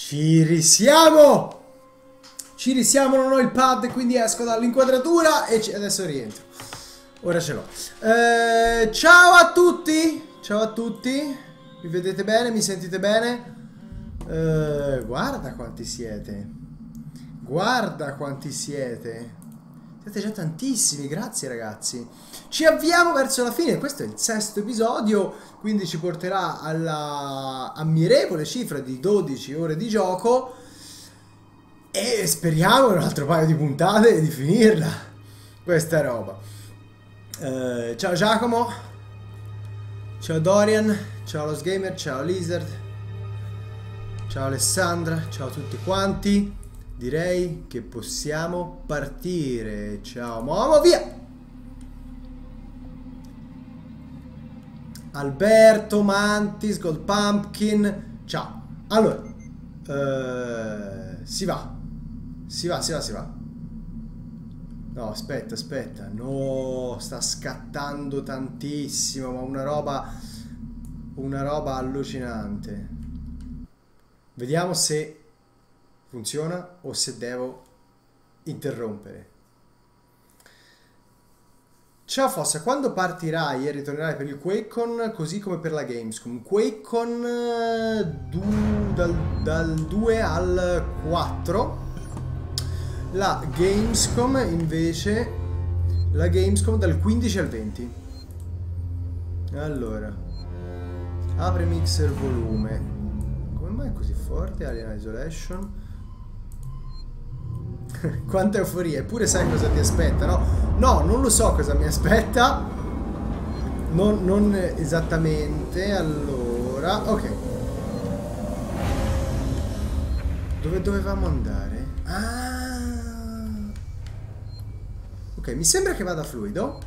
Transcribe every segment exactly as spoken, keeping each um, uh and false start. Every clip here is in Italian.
Ci risiamo! Ci risiamo, non ho il pad, quindi esco dall'inquadratura e adesso rientro. Ora ce l'ho. Eh, ciao a tutti! Ciao a tutti! Mi vedete bene? Mi sentite bene? Eh, guarda quanti siete! Guarda quanti siete! Siete già tantissimi, grazie ragazzi. Ci avviamo verso la fine, questo è il sesto episodio, quindi ci porterà alla ammirevole cifra di dodici ore di gioco e speriamo un altro paio di puntate di finirla, questa roba. Uh, ciao Giacomo, ciao Dorian, ciao Los Gamer, ciao Lizard, ciao Alessandra, ciao a tutti quanti. Direi che possiamo partire. Ciao Momo, via! Alberto, Mantis, Gold Pumpkin. Ciao. Allora, uh, si va. Si va, si va, si va. No, aspetta, aspetta. No, sta scattando tantissimo, ma una roba... Una roba allucinante. Vediamo se... funziona o se devo interrompere. Ciao Fossa, quando partirai e ritornerai per il QuakeCon così come per la Gamescom? QuakeCon du, dal, dal due al quattro, la Gamescom invece la Gamescom dal quindici al venti. Allora, apri mixer volume. Come mai è così forte Alien Isolation? Quanta euforia, eppure sai cosa ti aspetta, no? No, non lo so cosa mi aspetta. Non, non esattamente. Allora, ok. Dove dovevamo andare? Ah. Ok, mi sembra che vada fluido.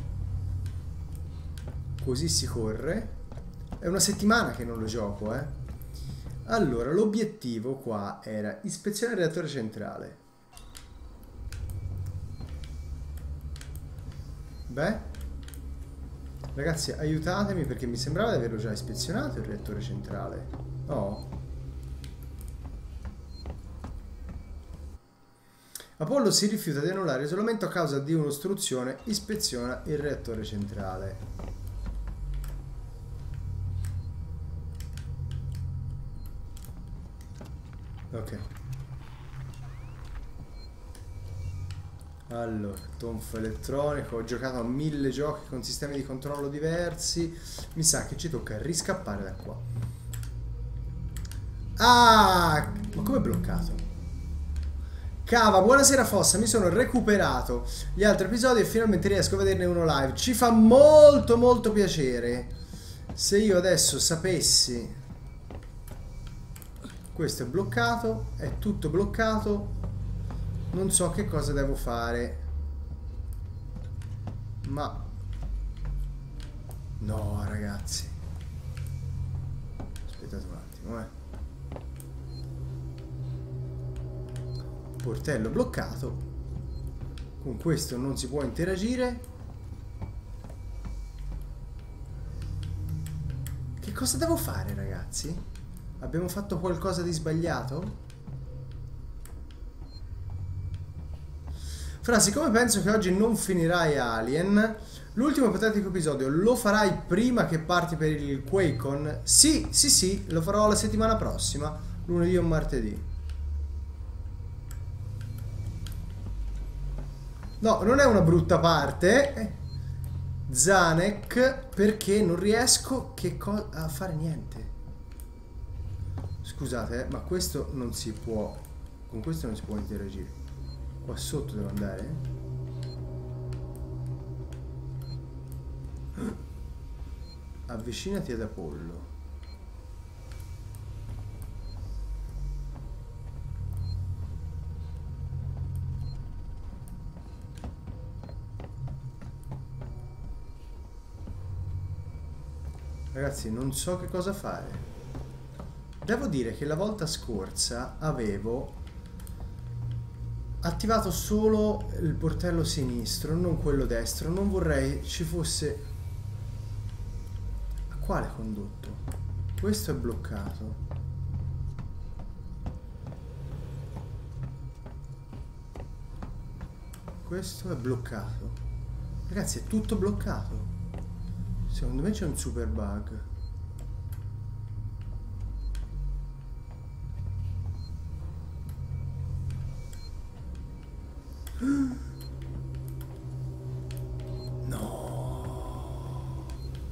Così si corre. È una settimana che non lo gioco, eh. Allora, l'obiettivo qua era ispezione del reattore centrale. Beh, ragazzi, aiutatemi perché mi sembrava di averlo già ispezionato il reattore centrale. No. Apollo si rifiuta di annullare l'isolamento a causa di un'ostruzione. Ispeziona il reattore centrale. Ok. Allora, tonfo elettronico, ho giocato a mille giochi con sistemi di controllo diversi. Mi sa che ci tocca riscappare da qua. Ah, ma come è bloccato? Cava, buonasera Fossa, mi sono recuperato gli altri episodi e finalmente riesco a vederne uno live. Ci fa molto molto piacere. Se io adesso sapessi... Questo è bloccato, è tutto bloccato. Non so che cosa devo fare. Ma... No, ragazzi. Aspettate un attimo, eh. Portello bloccato. Con questo non si può interagire. Che cosa devo fare, ragazzi? Abbiamo fatto qualcosa di sbagliato? Fra, siccome penso che oggi non finirai Alien, l'ultimo ipotetico episodio lo farai prima che parti per il QuakeCon? Sì, sì, sì, lo farò la settimana prossima, lunedì o martedì. No, non è una brutta parte, Zanek, perché non riesco che a fare niente. Scusate, eh, ma questo non si può, con questo non si può interagire. Qua sotto devo andare? Avvicinati ad Apollo. Ragazzi, non so che cosa fare. Devo dire che la volta scorsa avevo attivato solo il portello sinistro, non quello destro. Non vorrei ci fosse... Quale condotto? Questo è bloccato. Questo è bloccato. Ragazzi, è tutto bloccato. Secondo me c'è un super bug. No.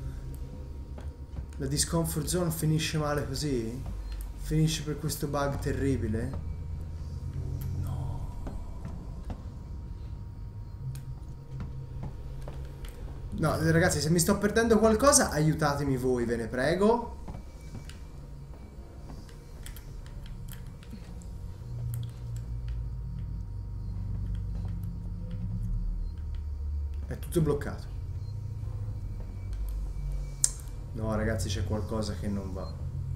La discomfort zone finisce male così? Finisce per questo bug terribile? No, ragazzi, se mi sto perdendo qualcosa, aiutatemi voi, ve ne prego. È tutto bloccato. No, ragazzi, c'è qualcosa che non va.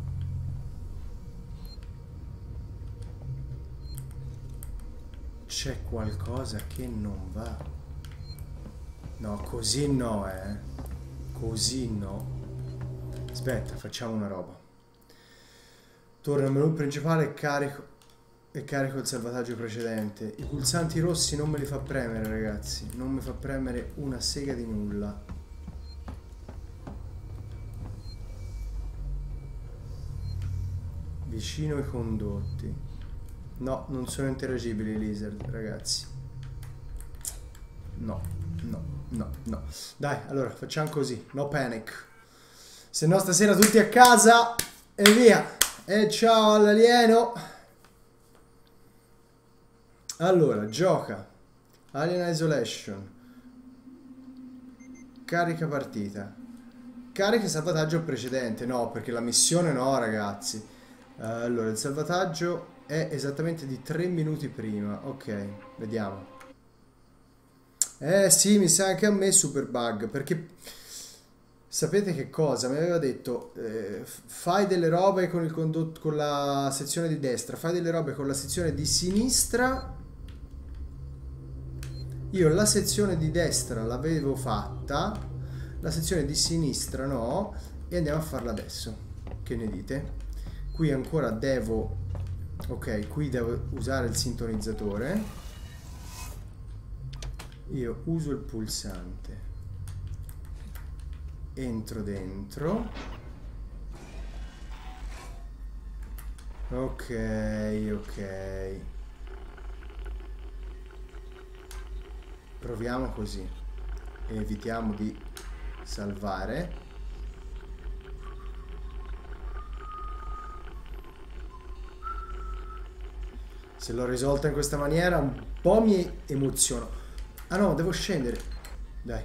C'è qualcosa che non va. No, così no, eh. Così no. Aspetta, facciamo una roba. Torno al menu principale e carico e carico il salvataggio precedente. I pulsanti rossi non me li fa premere, ragazzi. Non mi fa premere una sega di nulla. Vicino ai condotti. No, non sono interagibili i lizard, ragazzi. No, no. No, no. Dai, allora, facciamo così. No panic. Se no stasera tutti a casa e via. E ciao all'alieno. Allora, gioca. Alien Isolation. Carica partita. Carica salvataggio precedente. No, perché la missione no, ragazzi. Allora, il salvataggio è esattamente di tre minuti prima. Ok, vediamo. Eh sì, mi sa anche a me super bug, perché sapete che cosa? Mi aveva detto eh, fai delle robe con il condotto, con la sezione di destra, fai delle robe con la sezione di sinistra. Io la sezione di destra l'avevo fatta, la sezione di sinistra no, e andiamo a farla adesso. Che ne dite? Qui ancora devo... Ok, qui devo usare il sintonizzatore. Io uso il pulsante, entro dentro, ok, ok, proviamo così, evitiamo di salvare. Se l'ho risolta in questa maniera un po' mi emoziono. Ah no, devo scendere. Dai.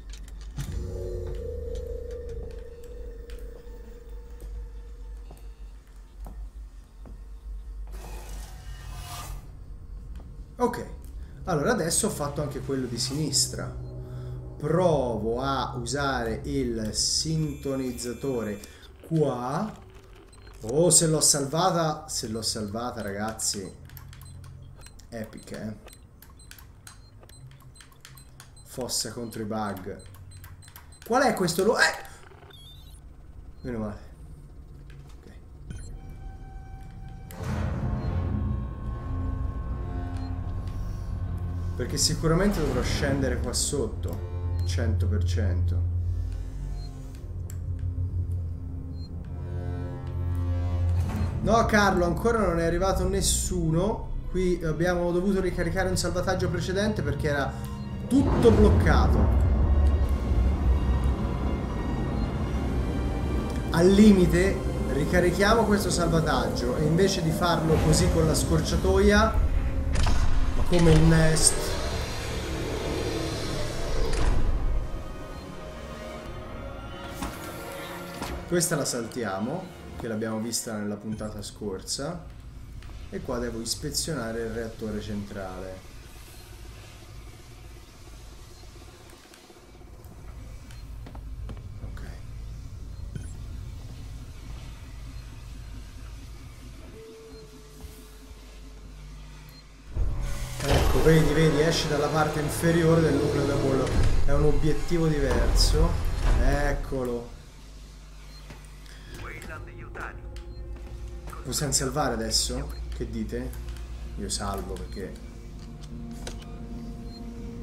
Ok. Allora adesso ho fatto anche quello di sinistra. Provo a usare il sintonizzatore qua. Oh, se l'ho salvata. Se l'ho salvata, ragazzi. Epic, eh. Fossa contro i bug. Qual è questo? Lo... Eh! Meno male. Ok. Perché sicuramente dovrò scendere qua sotto. cento per cento. No, Carlo, ancora non è arrivato nessuno. Qui abbiamo dovuto ricaricare un salvataggio precedente perché era tutto bloccato. Al limite ricarichiamo questo salvataggio e invece di farlo così con la scorciatoia, ma come il Nest, questa la saltiamo, che l'abbiamo vista nella puntata scorsa, e qua devo ispezionare il reattore centrale. Vedi, vedi, esce dalla parte inferiore del nucleo d'Apollo. È un obiettivo diverso. Eccolo. Possiamo salvare adesso? Che dite? Io salvo perché...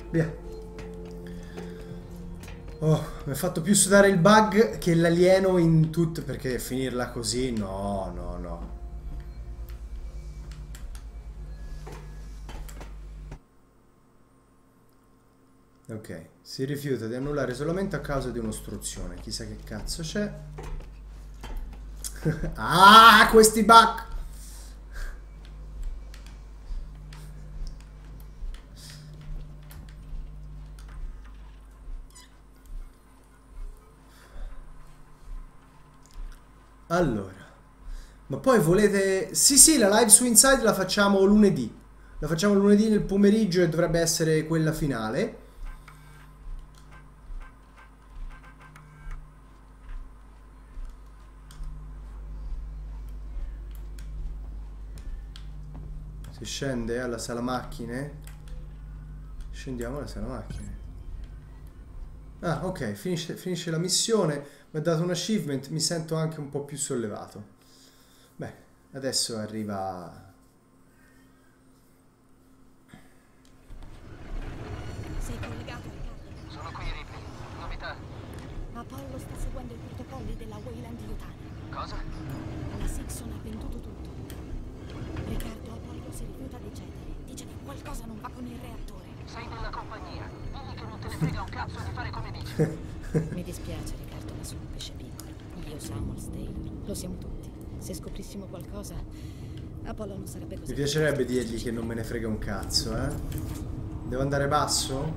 Via. Oh, mi ha fatto più sudare il bug che l'alieno in tutto, perché finirla così, no, no, no. Ok, si rifiuta di annullare solamente a causa di un'ostruzione. Chissà che cazzo c'è. Ah, questi bug! Allora, ma poi volete... Sì, sì, la live su Inside la facciamo lunedì. La facciamo lunedì nel pomeriggio e dovrebbe essere quella finale. Si scende alla sala macchine. Scendiamo alla sala macchine. Ah, ok, finisce, finisce la missione. Mi ha dato un achievement, mi sento anche un po' più sollevato. Beh, adesso arriva... Sei collegato, Riccardo? Sono qui, Ripley. Novità? Apollo sta seguendo i protocolli della Weyland Yutani. Cosa? La Sixon ha venduto tutto. Riccardo, Apollo si rifiuta di cedere. Dice che qualcosa non va con il reattore. Sei nella compagnia. Digli che non te ne frega un cazzo di fare come dici. Mi dispiace, Riccardo, ma sono un pesce piccolo. Io, Samuel, Taylor, lo siamo tutti. Se scoprissimo qualcosa, Apollo non sarebbe così. Mi piacerebbe dirgli che non me ne frega un cazzo, eh. Devo andare basso?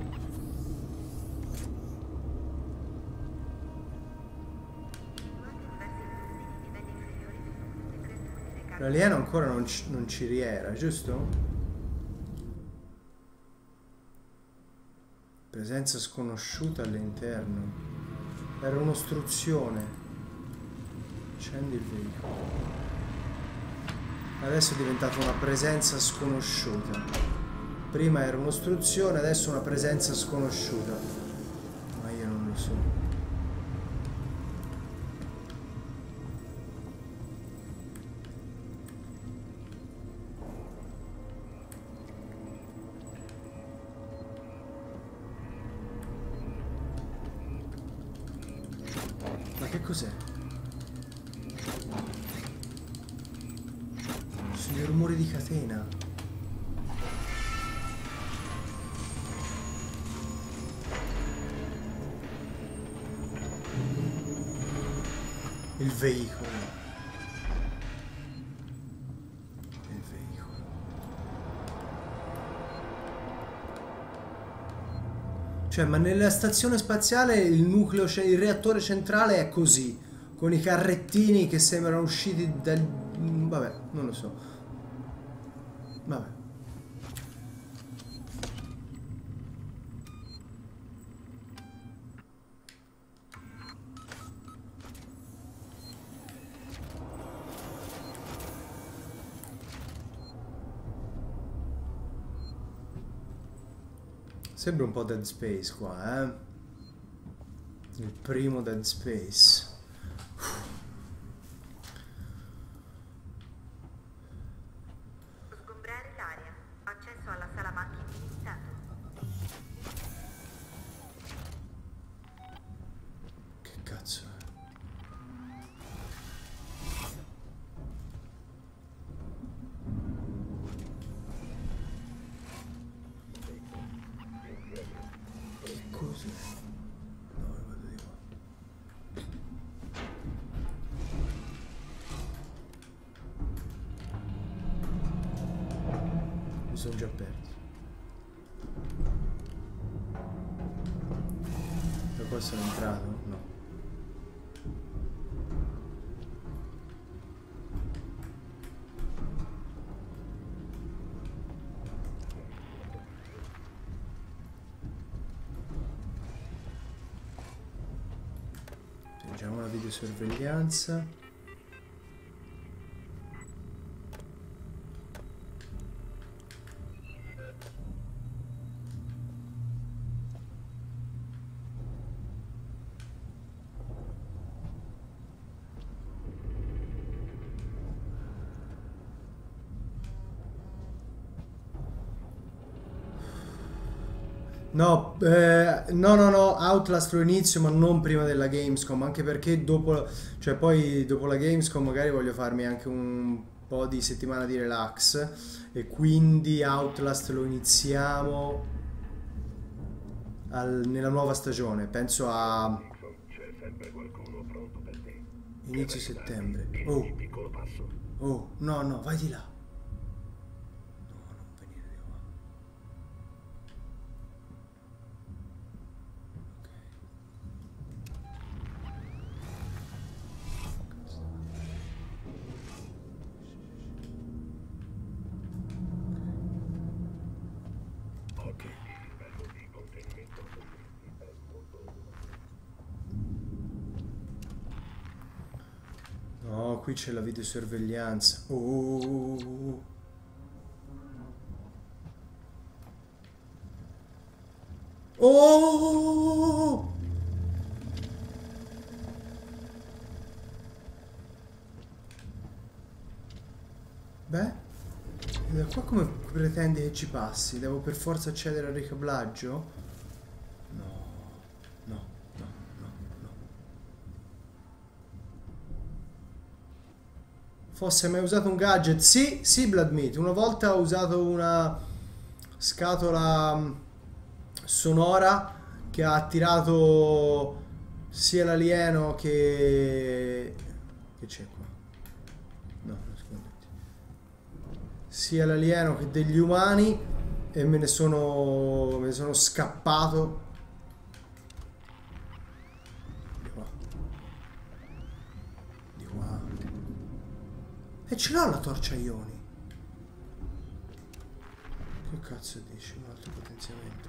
L'alieno ancora non ci, non ci riera, giusto? Presenza sconosciuta all'interno. Era un'ostruzione. Accendi il veicolo. Adesso è diventata una presenza sconosciuta. Prima era un'ostruzione, adesso una presenza sconosciuta. Ma io non lo so. Ma che cos'è? Sono dei rumori di catena. Il veicolo. Il veicolo. Cioè, ma nella stazione spaziale il nucleo, cioè il reattore centrale è così, con i carrettini che sembrano usciti dal... Vabbè, non lo so. Vabbè. Sembra un po' Dead Space qua, eh? Il primo Dead Space. Sgombrare l'area. Accesso alla sala macchine limitato. Che cazzo è? Che cos'è? No, vado di qua. Mi sono già perso. Da qua sono entrato? No. Leggiamo la videosorveglianza. No, eh, no, no, no, Outlast lo inizio ma non prima della Gamescom, anche perché dopo, cioè poi dopo la Gamescom magari voglio farmi anche un po' di settimana di relax e quindi Outlast lo iniziamo al- nella nuova stagione, penso a C'è sempre qualcuno pronto per te. inizio Per aiutarti settembre. in Oh, ogni piccolo passo. oh, no, no, vai di là. No, non venire di qua. Ok, il livello di contenimento è molto... No, qui c'è la videosorveglianza. Oh. Oh. Beh, da qua come pretendi che ci passi? Devo per forza accedere al ricablaggio? No, no, no, no, no. Fosse mai usato un gadget? Sì, sì, Bloodmeat. Una volta ho usato una scatola mh, sonora che ha attirato sia l'alieno che... Che c'è qua? No, nasconditi. Sia l'alieno che degli umani e me ne sono... me ne sono scappato. Di qua. Di qua. E ce l'ho la torcia ioni. Che cazzo dici? Un altro potenziamento.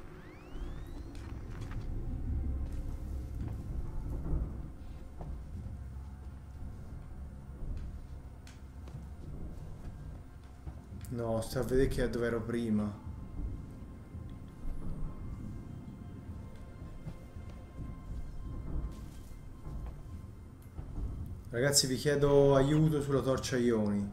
No, sto a vedere che è dove ero prima. Ragazzi, vi chiedo aiuto sulla torcia ioni.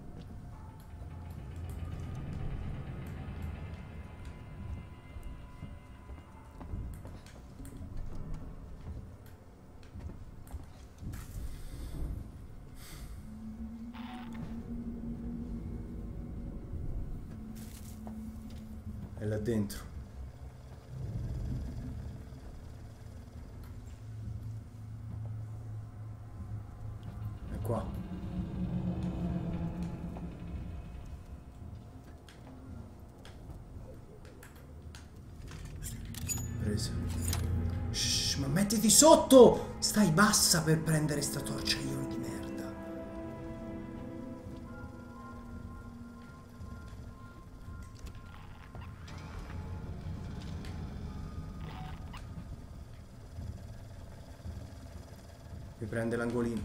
È là dentro. È qua. Presa. Shh, ma mettiti sotto! Stai bassa per prendere sta torcia ioni di merda. Mi prende l'angolino.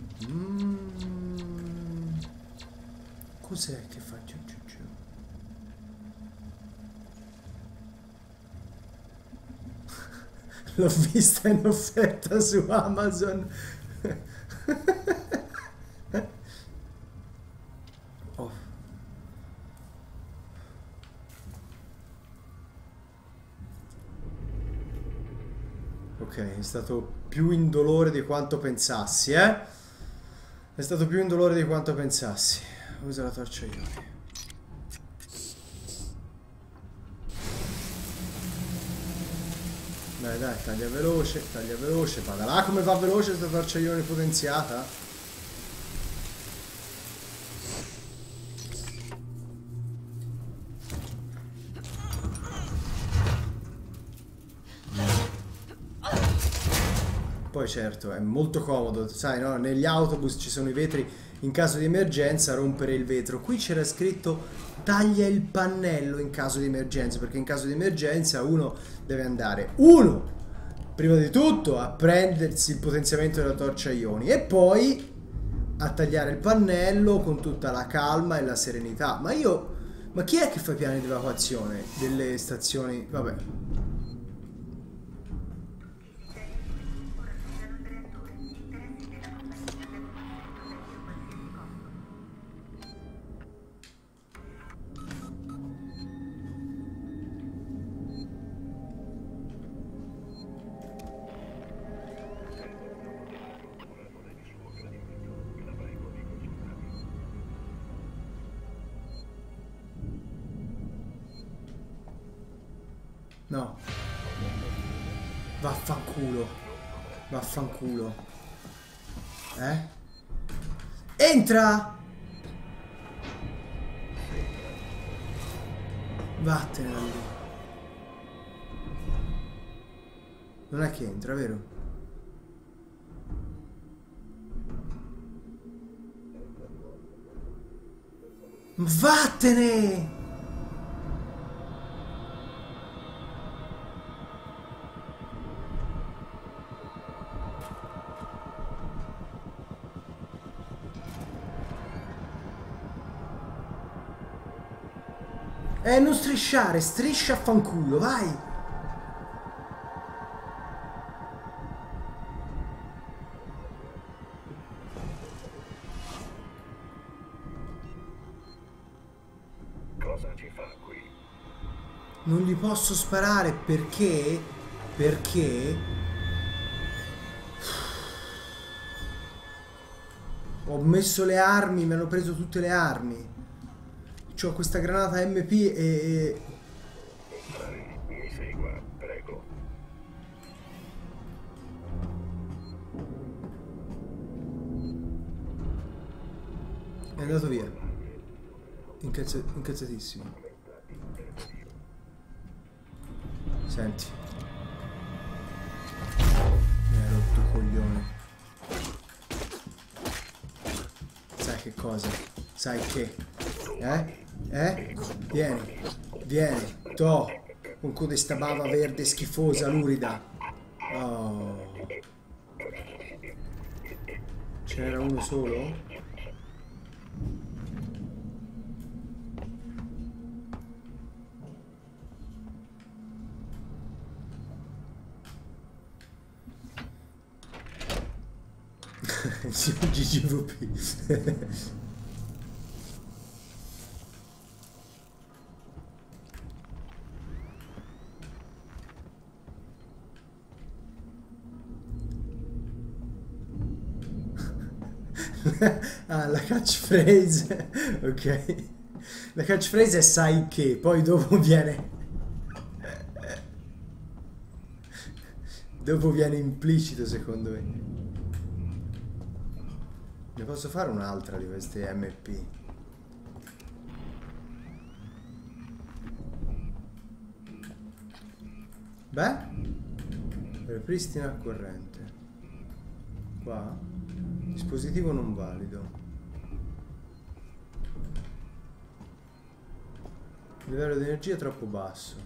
Mm. Cos'è che fa giù giù giù? L'ho vista in offerta su Amazon. Oh. Ok, è stato più indolore di quanto pensassi, eh? È stato più indolore di quanto pensassi. Usa la torcia ioni. Dai, dai, taglia veloce, taglia veloce. Vada là come va veloce questa torcia ioni potenziata. Poi certo, è molto comodo, sai, no? Negli autobus ci sono i vetri, in caso di emergenza rompere il vetro. Qui c'era scritto taglia il pannello in caso di emergenza, perché in caso di emergenza uno deve andare, uno, prima di tutto a prendersi il potenziamento della torcia ioni e poi a tagliare il pannello con tutta la calma e la serenità. Ma io, ma chi è che fa i piani di evacuazione delle stazioni? Vabbè. No. Vaffanculo. Vaffanculo. Eh? Entra! Vattene da lì. Non è che entra, vero? Vattene! Eh, non strisciare, striscia a fanculo, vai! Cosa ci fa qui? Non gli posso sparare perché... Perché... Ho messo le armi, mi hanno preso tutte le armi. C'ho questa granata M P e... Mi segua, prego. È andato via. Incazza... Incazzatissimo. Senti. Mi hai rotto il coglione. Sai che cosa? Sai che? Eh? Eh? Vieni. Vieni. To. Con questa bava verde schifosa, lurida. Oh. C'era uno solo? G G V P. Ah, la catchphrase. Ok. La catchphrase è sai che, poi dopo viene... Dopo viene implicito, secondo me. Ne posso fare un'altra di queste M P? Beh, ripristina corrente. Qua, dispositivo non valido. Livello di energia troppo basso.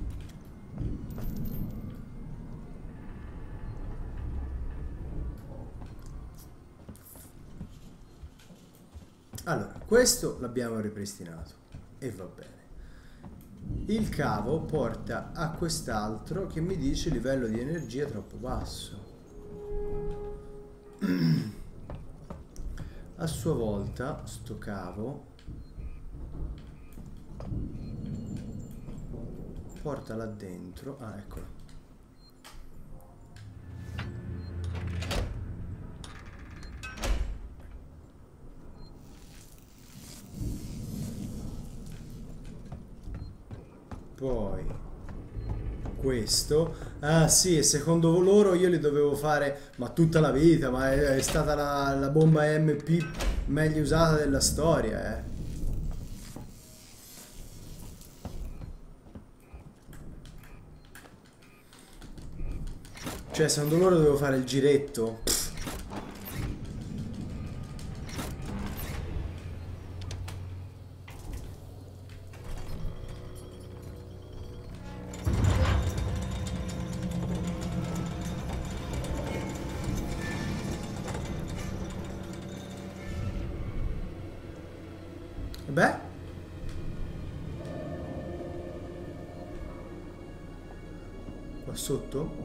Allora, questo l'abbiamo ripristinato e va bene. Il cavo porta a quest'altro che mi dice livello di energia troppo basso. A sua volta, sto cavo porta là dentro. Ah, eccolo. Poi questo. Ah sì, e secondo loro io li dovevo fare ma tutta la vita, ma è, è stata la, la bomba M P meglio usata della storia, eh. Cioè, secondo loro dovevo fare il giretto. Pff. Beh, qua sotto?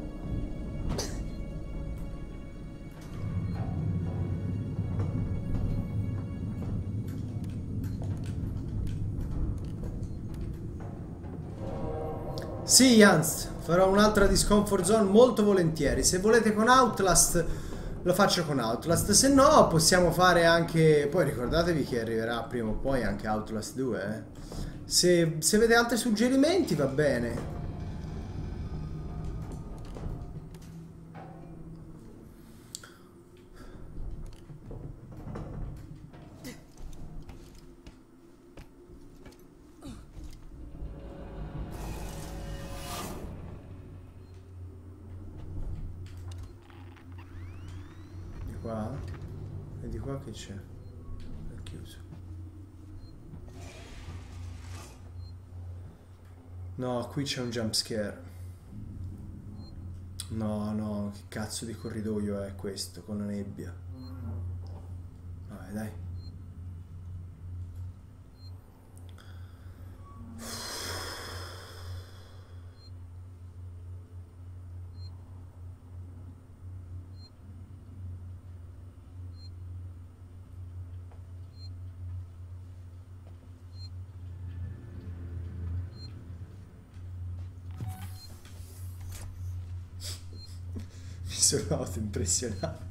Sì, Jans, farò un'altra di Comfort Zone molto volentieri. Se volete con Outlast lo faccio con Outlast, se no possiamo fare anche... Poi ricordatevi che arriverà prima o poi anche Outlast due, eh. Se, se avete altri suggerimenti va bene. qua che c'è? È chiuso. No, qui c'è un jump scare. No, no, che cazzo di corridoio è questo con la nebbia? Vabbè, dai. Mi sono autoimpressionato.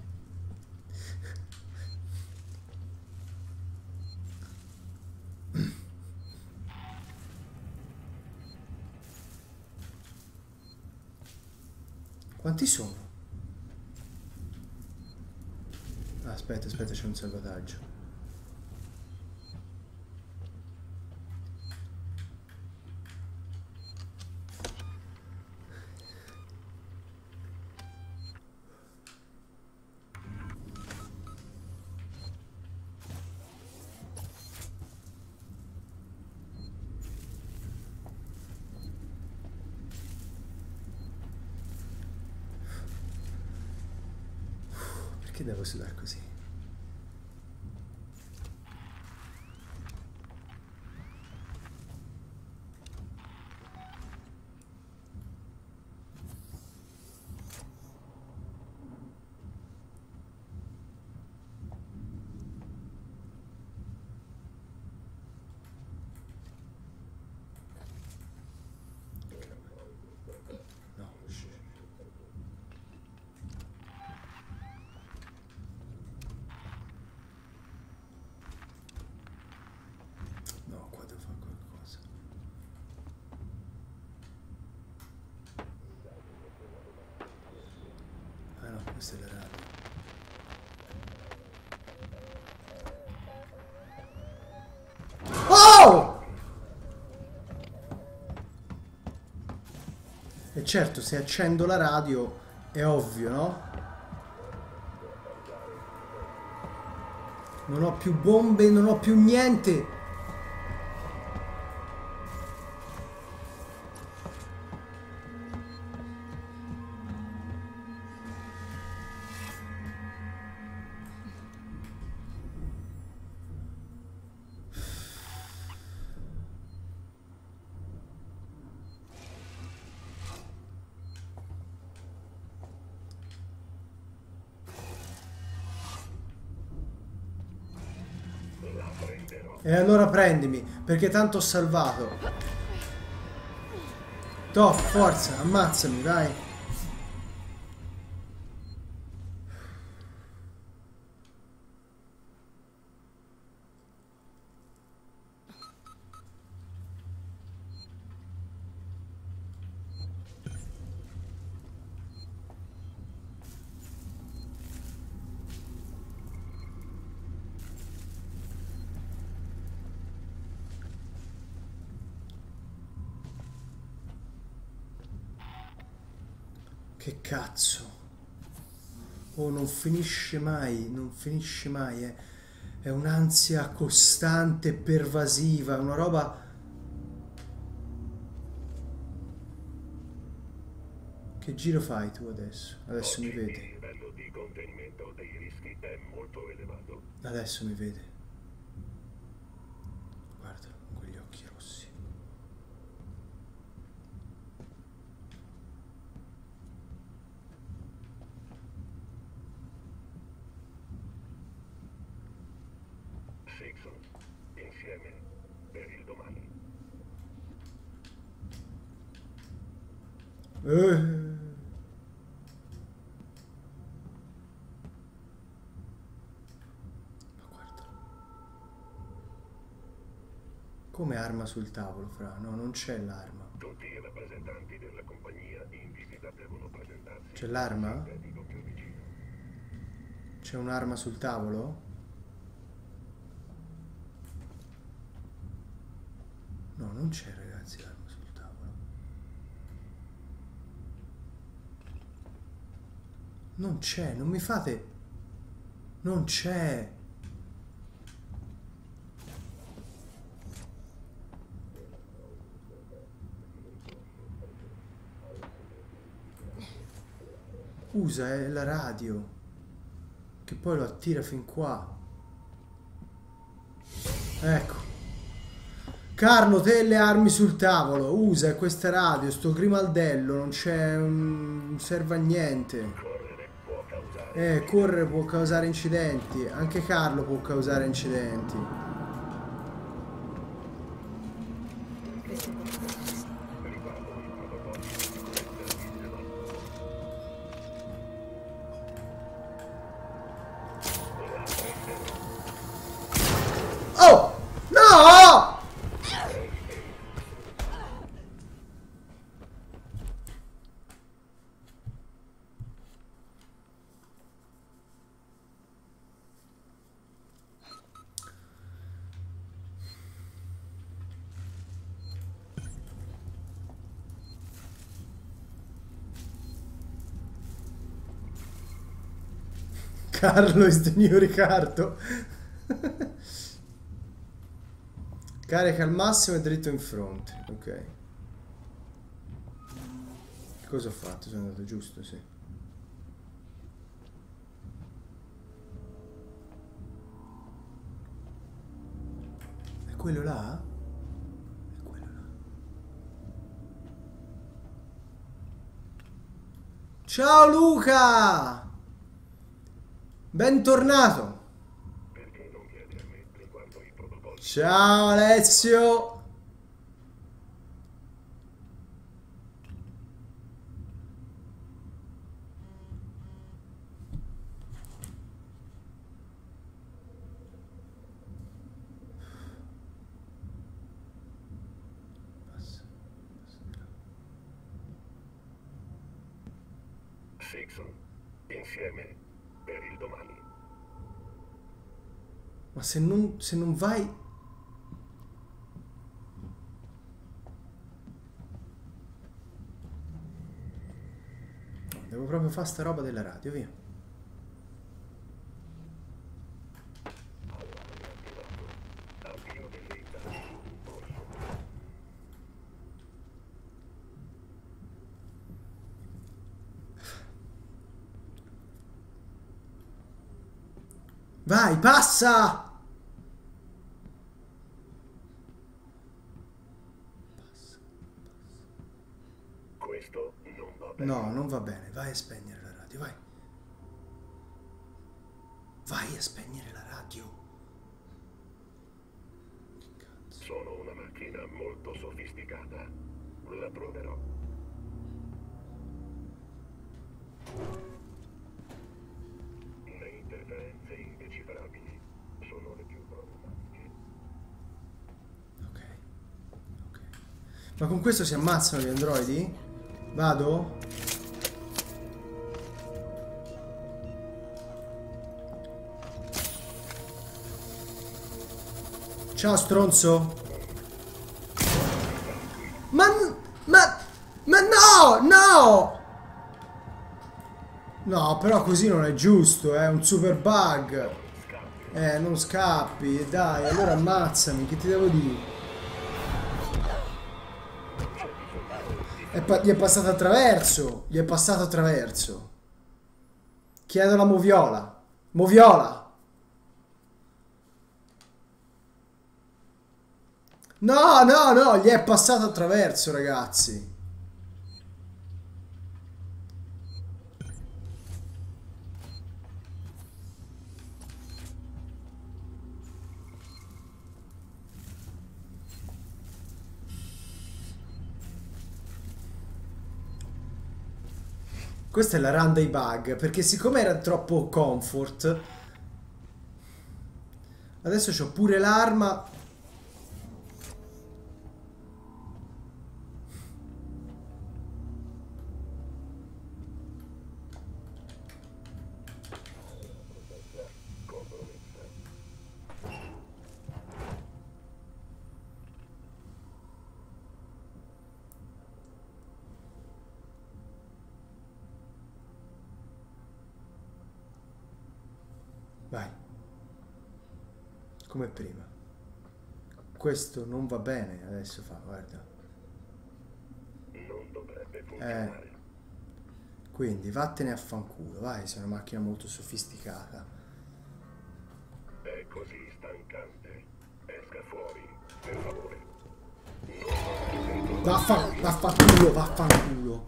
Quanti sono? Ah, aspetta, aspetta, c'è un salvataggio. Perché devo sudare così? No, shh. No, qua devo fare qualcosa. Ah no, questa è la radio. Oh! E certo, se accendo la radio è ovvio, no? Non ho più bombe, non ho più niente. E allora prendimi, perché tanto ho salvato. Toh, forza, ammazzami, vai. Che cazzo? Oh, non finisce mai, non finisce mai, è, è un'ansia costante e pervasiva, una roba... Che giro fai tu adesso? Adesso mi Oggi vede. il livello di contenimento dei rischi è molto elevato. Adesso mi vede. Guarda, con quegli occhi rossi. Sixon, insieme per il domani. Eh. Ma guarda. Come arma sul tavolo, fra? No, non c'è l'arma. Tutti i rappresentanti della compagnia in visita devono presentarsi. C'è l'arma? al medico più vicino. C'è un'arma sul tavolo? No, non c'è, ragazzi, l'arma sul tavolo. Non c'è, non mi fate... Non c'è. Usa eh, la radio, che poi lo attira fin qua. Ecco. Carlo, te le armi sul tavolo. Usa questa radio, sto grimaldello, non c'è... non serve a niente. Eh, correre può causare incidenti. Anche Carlo può causare incidenti. Questo è quello che ci insegna. Oh! No! Carlo is the new Riccardo. Carica al massimo e dritto in fronte. Ok. Che cosa ho fatto? Sono andato giusto, sì. È quello là? È quello là. Ciao Luca! Bentornato! Perché non vieni a me riguardo i protocolli? Ciao Alessio! Sixon, insieme per il domani. Ma se non, se non vai... Devo proprio fare sta roba della radio, via. Avvio delle indagini in corso. Vai, passa! Questo non va bene. No, non va bene. Vai a spegnere la radio, vai. Vai a spegnere la radio. Che cazzo? Sono una macchina molto sofisticata. La proverò. Le interferenze indecifrabili sono le più problematiche. Ok. Ok. Ma con questo si ammazzano gli androidi? Vado? Ciao stronzo. Ma... Ma... Ma no! No! No, però così non è giusto, è un super bug. Eh, non scappi, dai, allora ammazzami, che ti devo dire? È pa- gli è passato attraverso, gli è passato attraverso. Chiedo la moviola. Moviola! No, no, no, gli è passato attraverso, ragazzi. Questa è la run dei bug, perché siccome era troppo comfort, adesso c'ho pure l'arma. Vai. Come prima. Questo non va bene, adesso fa, guarda. Non dovrebbe funzionare. Quindi vattene a fanculo, vai, sei una macchina molto sofisticata. È così stancante. Esca fuori, per favore. Vaffan, vaffanculo, vaffanculo.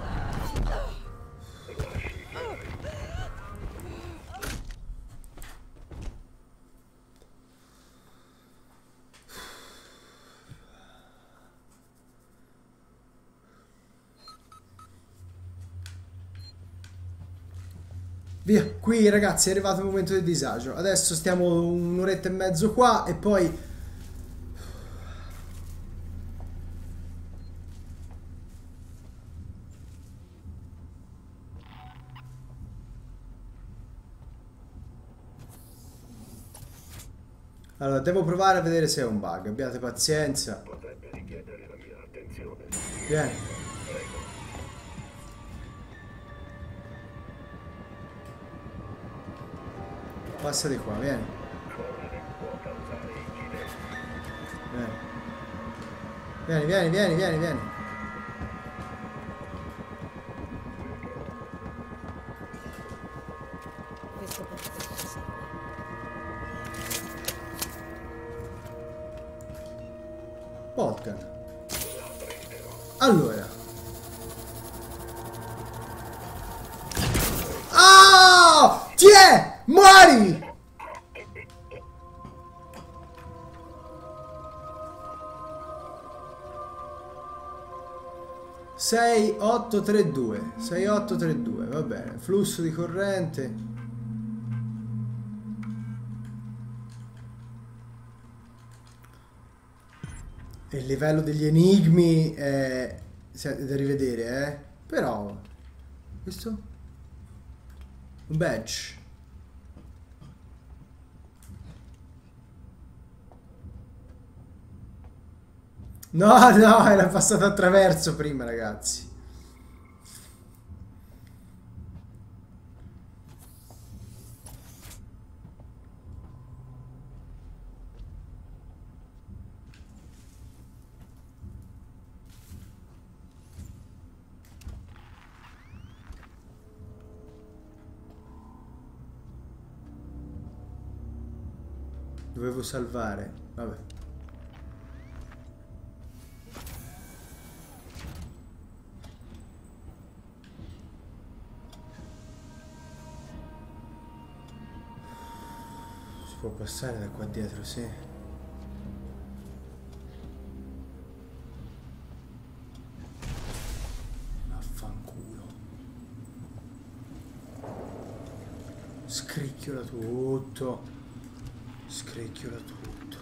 Via, qui ragazzi è arrivato il momento del disagio. Adesso stiamo un'oretta e mezzo qua e poi... Allora, devo provare a vedere se è un bug. Abbiate pazienza. Potrebbe richiedere la mia attenzione. Vieni. Passa di qua, vieni. Correre può causare incidenti. Vieni. Vieni, vieni, vieni, vieni, vieni. Questo potrebbe essere. Vodka. Allora. Ah! Ti è! Muori! sei otto tre due sei otto tre due, va bene. Flusso di corrente. E il livello degli enigmi è da rivedere, eh? Però questo? Un badge. No, no, era passato attraverso prima, ragazzi. Dovevo salvare, vabbè. Si può passare da qua dietro, sì. Vaffanculo. Scricchiola tutto. Scricchiola tutto.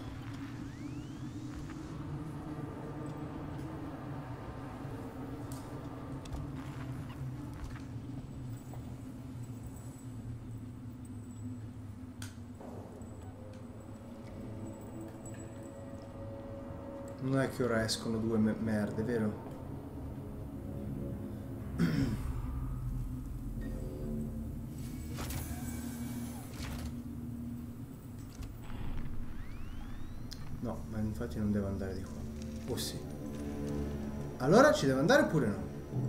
Non è che ora escono due me merde, vero? No, ma infatti non devo andare di qua. Oh sì. Allora ci devo andare oppure no?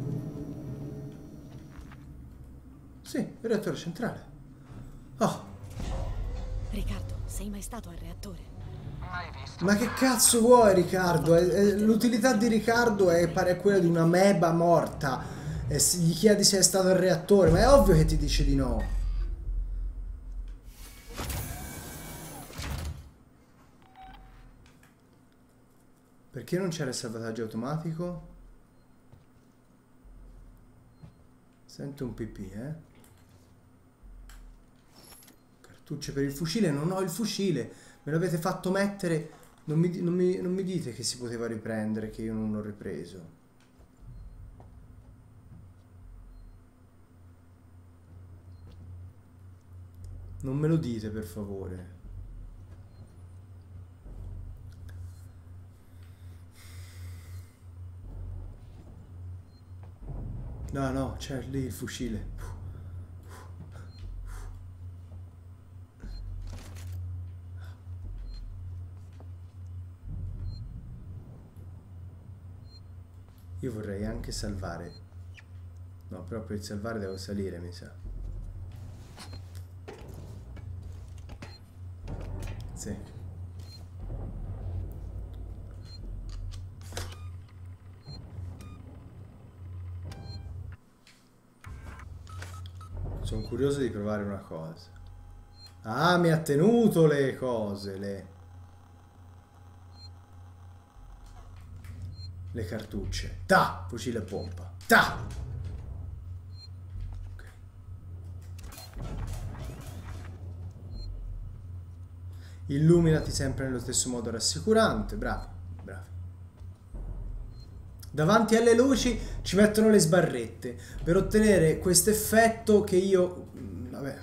Sì, il reattore centrale. Oh. Riccardo, sei mai stato al reattore? Mai visto. Ma che cazzo vuoi, Riccardo? L'utilità di Riccardo è pari a quella di una meba morta. E gli chiedi se è stato il reattore, ma è ovvio che ti dice di no. Perché non c'era il salvataggio automatico? Sento un pipì, eh? Cartucce per il fucile, non ho il fucile. Me l'avete fatto mettere. Non mi, non, mi, non mi dite che si poteva riprendere, che io non l'ho ripreso. Non me lo dite, per favore. No, no, c'è lì il fucile. Io vorrei anche salvare No, però per salvare devo salire, mi sa. Sì. Sono curioso di provare una cosa. Ah, mi ha tenuto le cose, le... Le cartucce. Ta! Fucile a pompa. Ta! Ok. Illuminati sempre nello stesso modo rassicurante. Bravo, bravo. Davanti alle luci ci mettono le sbarrette per ottenere questo effetto che io... Vabbè.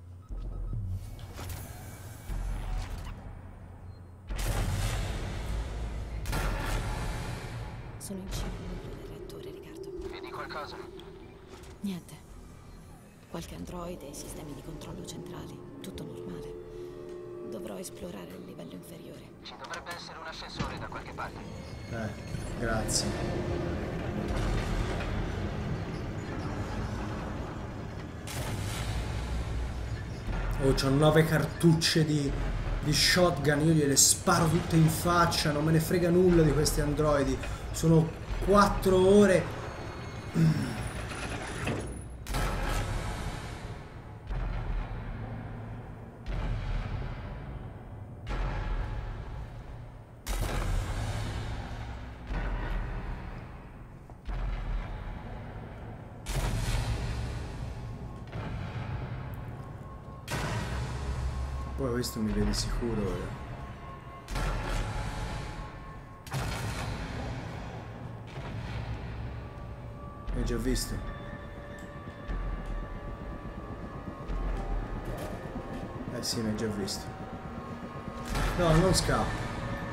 Sono in cima al reattore, Riccardo. Vedi qualcosa? Niente. Qualche androide e sistemi di controllo centrali. Tutto normale. Dovrò esplorare il livello inferiore. Ci dovrebbe essere un ascensore da qualche parte. Eh, grazie. Oh, c'ho nove cartucce di, di shotgun, io gliele sparo tutte in faccia, non me ne frega nulla di questi androidi. Sono quattro ore. Poi questo mi vede sicuro ora. Hai già visto? Eh sì, mi hai già visto. No, non scappo.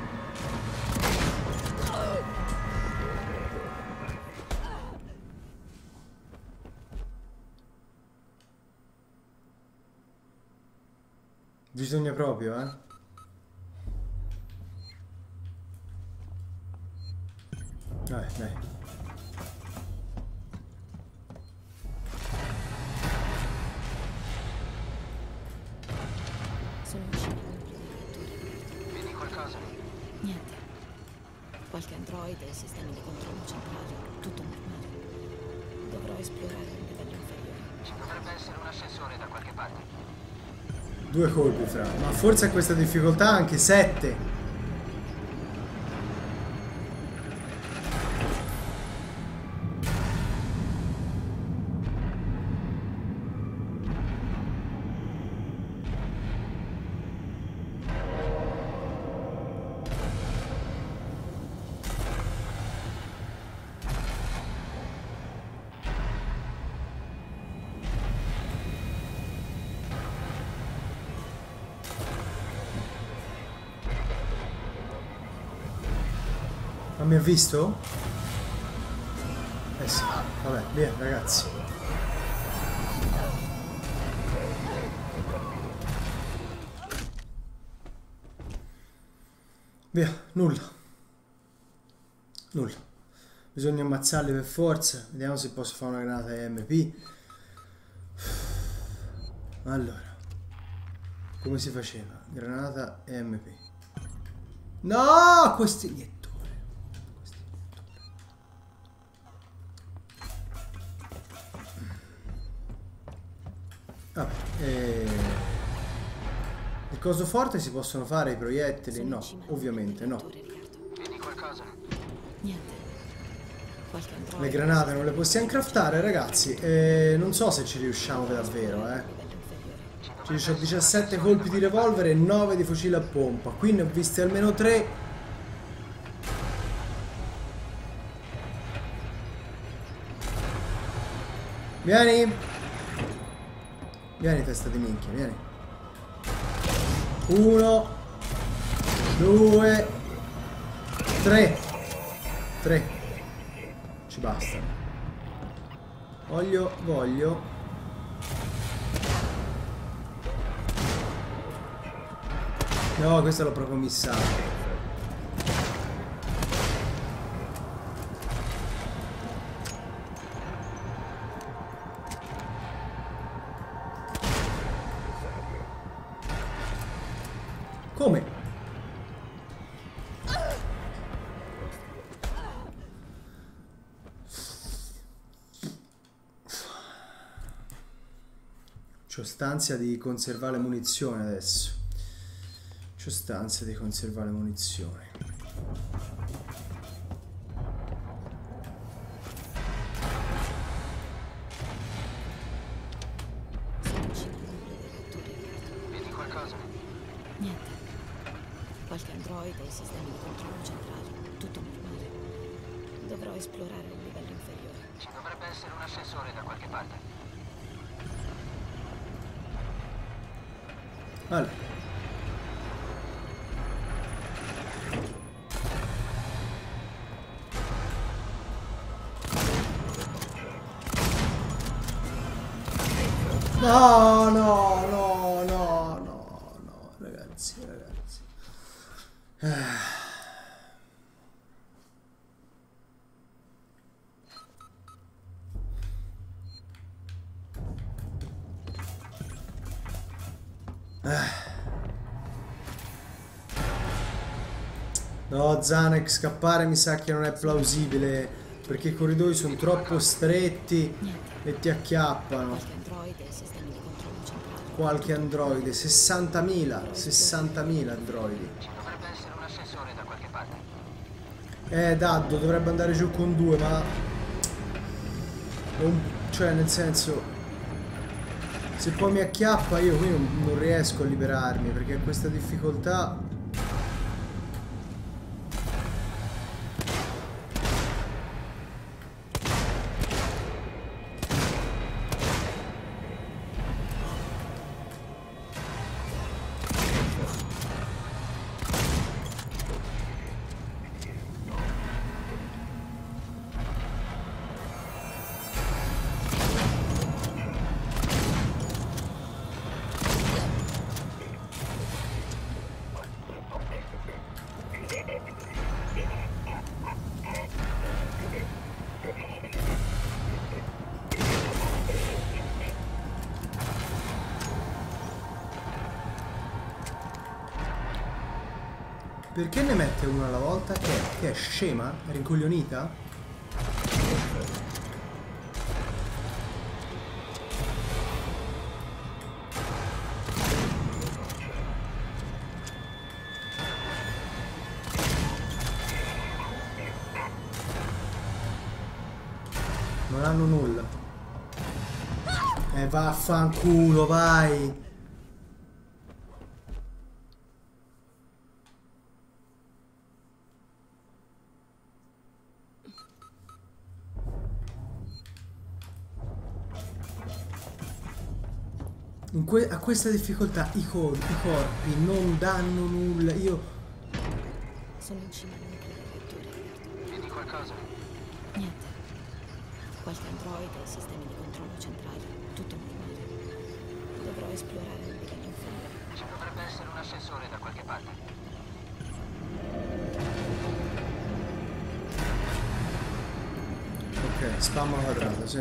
Bisogna proprio, eh? Dai, dai. Sono in cima al reattore. Vedi qualcosa? Niente. Qualche androide e sistemi di controllo centrali. Tutto normale. Dovrò esplorare il livello inferiore. Ci dovrebbe essere un ascensore da qualche parte. Due colpi fra. Ma forse a questa difficoltà anche sette. Ma mi ha visto? Eh sì, vabbè, via ragazzi. Via, nulla. Nulla. Bisogna ammazzarli per forza. Vediamo se posso fare una granata E M P. Allora. Come si faceva? Granata E M P. No! Questi niente. Vabbè, eh... il coso forte si possono fare i proiettili? No, ovviamente no. Vedi qualcosa? Niente. Qualche androide. Le granate non le possiamo craftare, ragazzi. E non so se ci riusciamo davvero, eh. Ci ho diciassette colpi di revolver e nove di fucile a pompa. Qui ne ho viste almeno tre. Vieni. Vieni, testa di minchia, vieni. Uno. Due. Tre. Tre. Ci basta. Voglio, voglio. No, questo l'ho proprio missato. C'ho stanza di conservare munizioni adesso. C'ho stanza di conservare munizioni. Vedi qualcosa? Niente. Qualche androide e sistemi di controllo centrali. Tutto normale. Dovrò esplorare il livello inferiore. Ci dovrebbe essere un ascensore da qualche parte. Allora. No, no, no, no, no, no, ragazzi, ragazzi. Ah. No, Zanek, scappare mi sa che non è plausibile, perché i corridoi sono troppo stretti e ti acchiappano. Qualche androide e sistemi di controllo centrali. Qualche androide, sessantamila, sessantamila androidi. Ci dovrebbe essere un ascensore da qualche parte. Eh, Daddo, dovrebbe andare giù con due, ma... non- cioè, nel senso... Se poi mi acchiappa io qui non, non riesco a liberarmi, perché a questa difficoltà... Perché ne mette uno alla volta? Che è, che è scema? È rincoglionita? Non hanno nulla. Eh, vaffanculo, vai! In que a questa difficoltà i, cor i corpi non danno nulla. Io... Sono in cima al nucleo del reattore. Vedi qualcosa? Niente. Qualche androide e sistemi di controllo centrali. Tutto normale. Dovrò esplorare il livello inferiore. Ci dovrebbe essere un ascensore da qualche parte. Ok, spam quadrato, sì.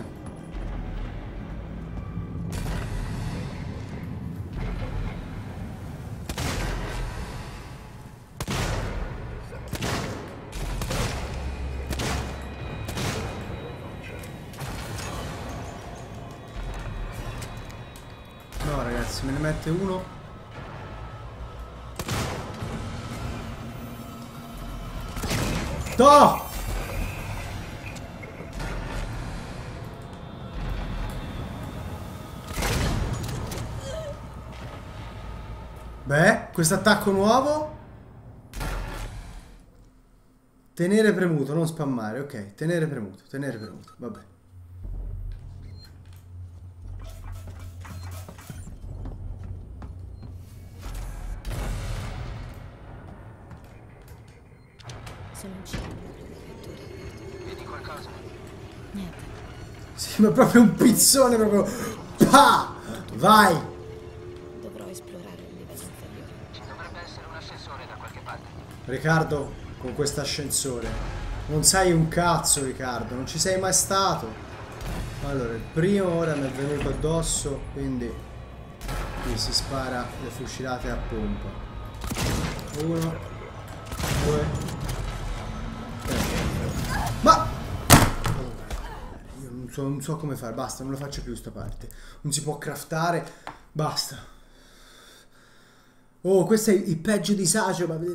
No ragazzi, me ne mette uno. No! Beh, questo attacco nuovo. Tenere premuto, non spammare, ok. Tenere premuto, tenere premuto, vabbè. Sono in cima al nucleo del reattore. Vedi qualcosa? Niente. Sì, ma proprio un pizzone, proprio. Pa! Vai! Dovrò esplorare il livello inferiore. Ci dovrebbe essere un ascensore da qualche parte. Riccardo, con questo ascensore. Non sai un cazzo, Riccardo, non ci sei mai stato. Allora, il primo ora mi è venuto addosso, quindi qui si spara le fucilate a pompa. Uno, due, tre. Ma! Io non so, non so come fare, basta, non lo faccio più sta parte. Non si può craftare, basta. Oh, questo è il peggio disagio, ma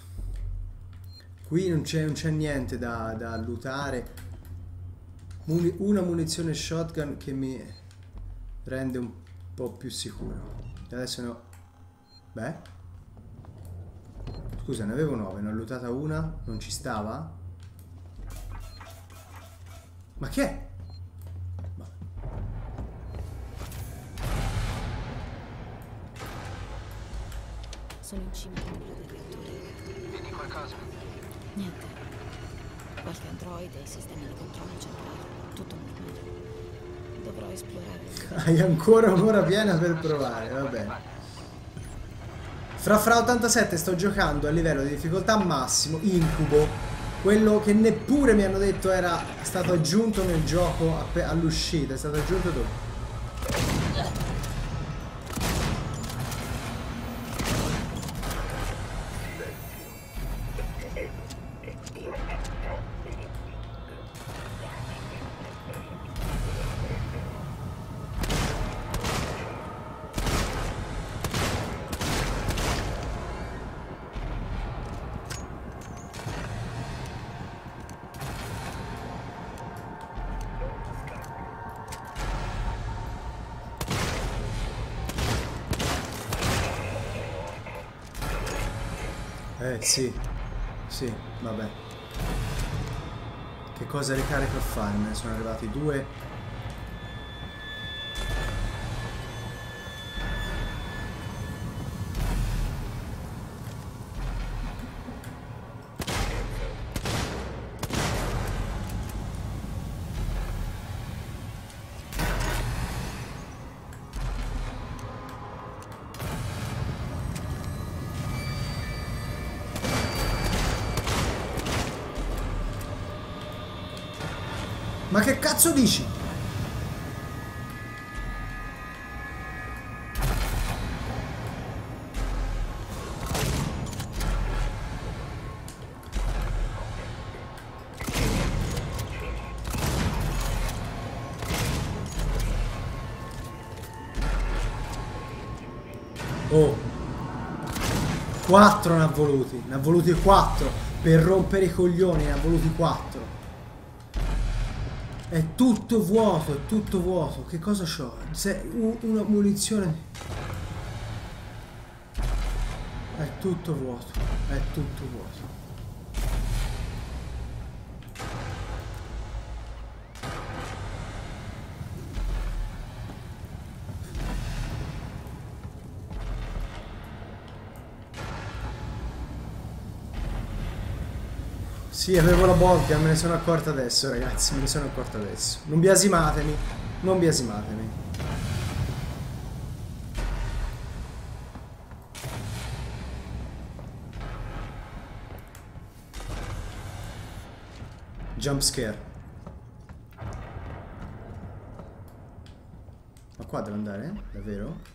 qui non c'è non c'è niente da, da lootare. Muni- una munizione shotgun che mi rende un po' più sicuro. E adesso ne ho... Beh? Scusa, ne avevo nove, ne ho lootata una, non ci stava? Ma che è? Ma... Sono in cima al muro del reattore. Vedi qualcosa? Niente. Qualche androide e i sistemi di controllo centrale. Tutto normale. Dovrò esplorare. Hai ancora un'ora piena per provare, va bene. Fra Fra ottantasette sto giocando a livello di difficoltà massimo, incubo, quello che neppure mi hanno detto era stato aggiunto nel gioco all'uscita, è stato aggiunto dopo. Eh sì, sì, vabbè. Che cosa ricarico a fare? Me ne sono arrivati due. Ma che cazzo dici? Oh, quattro ne ha voluti, ne ha voluti quattro per rompere i coglioni, ne ha voluti quattro. È tutto vuoto, è tutto vuoto. Che cosa c'ho? Se una munizione. È tutto vuoto, è tutto vuoto. Sì, avevo la botta, me ne sono accorta adesso, ragazzi, me ne sono accorta adesso. Non biasimatemi, non biasimatemi. Jump scare. Ma qua devo andare? Davvero?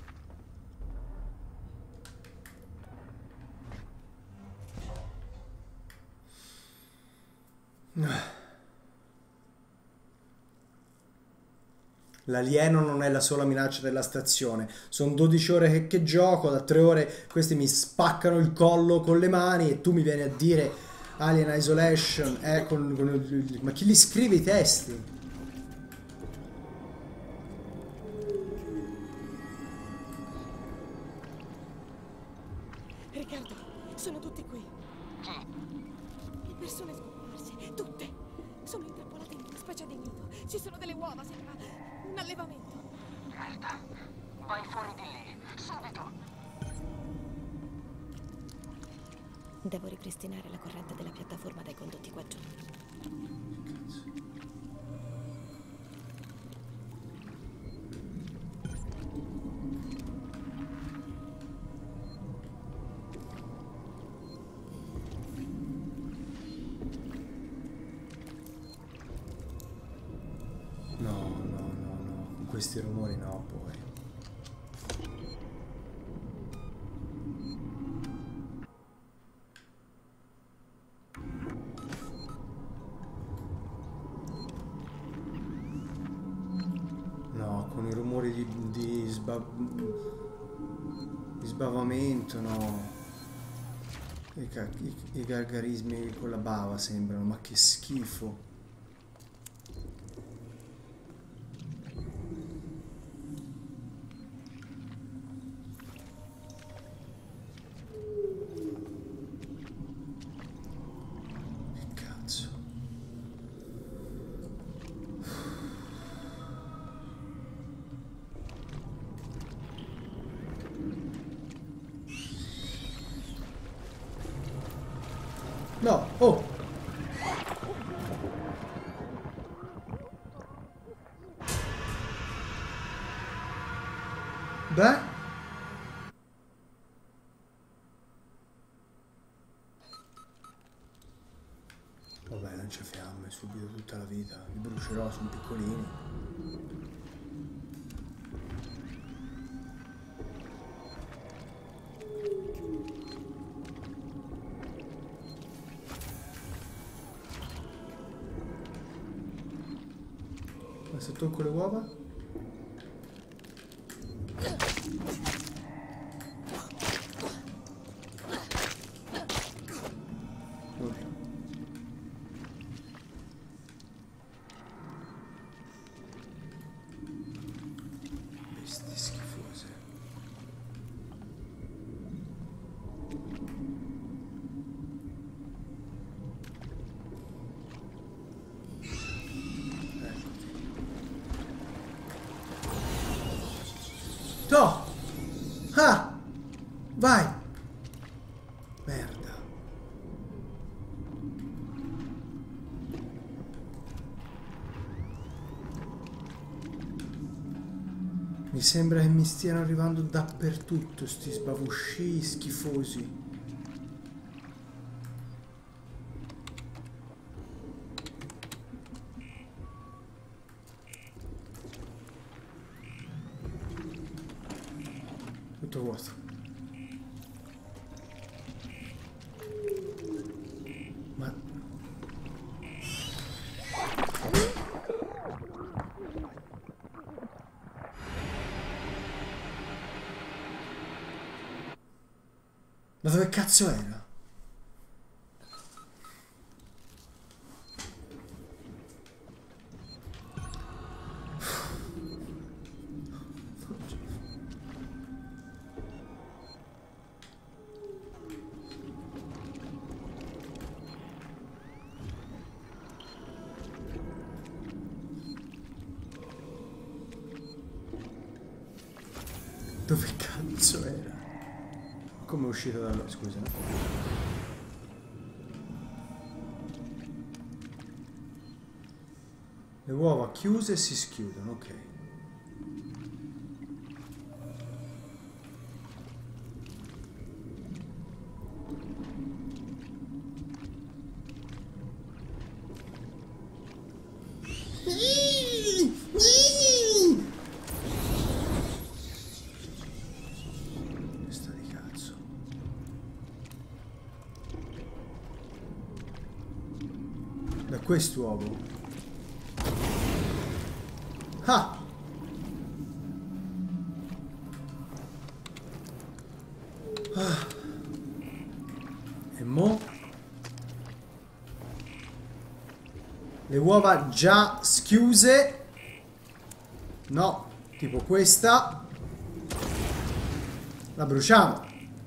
L'alieno non è la sola minaccia della stazione. Sono dodici ore che, che gioco, da tre ore questi mi spaccano il collo con le mani e tu mi vieni a dire Alien Isolation, eh, con, con, ma chi li scrive i testi? Riccardo, sono tutti qui. Chi? Le persone scomparse, tutte. Sono intrappolate in una specie di nido. Ci sono delle uova, sembra un allevamento. Merda. Vai fuori di lì, subito. Devo ripristinare la corrente della piattaforma dai condotti qua giù. No, no, no, no, con questi rumori no, poi. sba... di sbavamento, no? I, i, i gargarismi con la bava sembrano, ma che schifo. No, oh! Beh? Vabbè, lanciafiamme subito tutta la vita. Li brucerò, sono piccolini. Se tocco le uova? Okay. Bestie schifose. No! Ah! Vai! Merda. Mi sembra che mi stiano arrivando dappertutto sti sbavusci schifosi. Tutto vuoto. Ma... Ma dove cazzo era? Dove cazzo era? Come è uscito dallo... scusa. Le uova chiuse e si schiudono, ok. Quest'uovo. Ah! Ah! E mo? Le uova già schiuse. No, tipo questa. La bruciamo.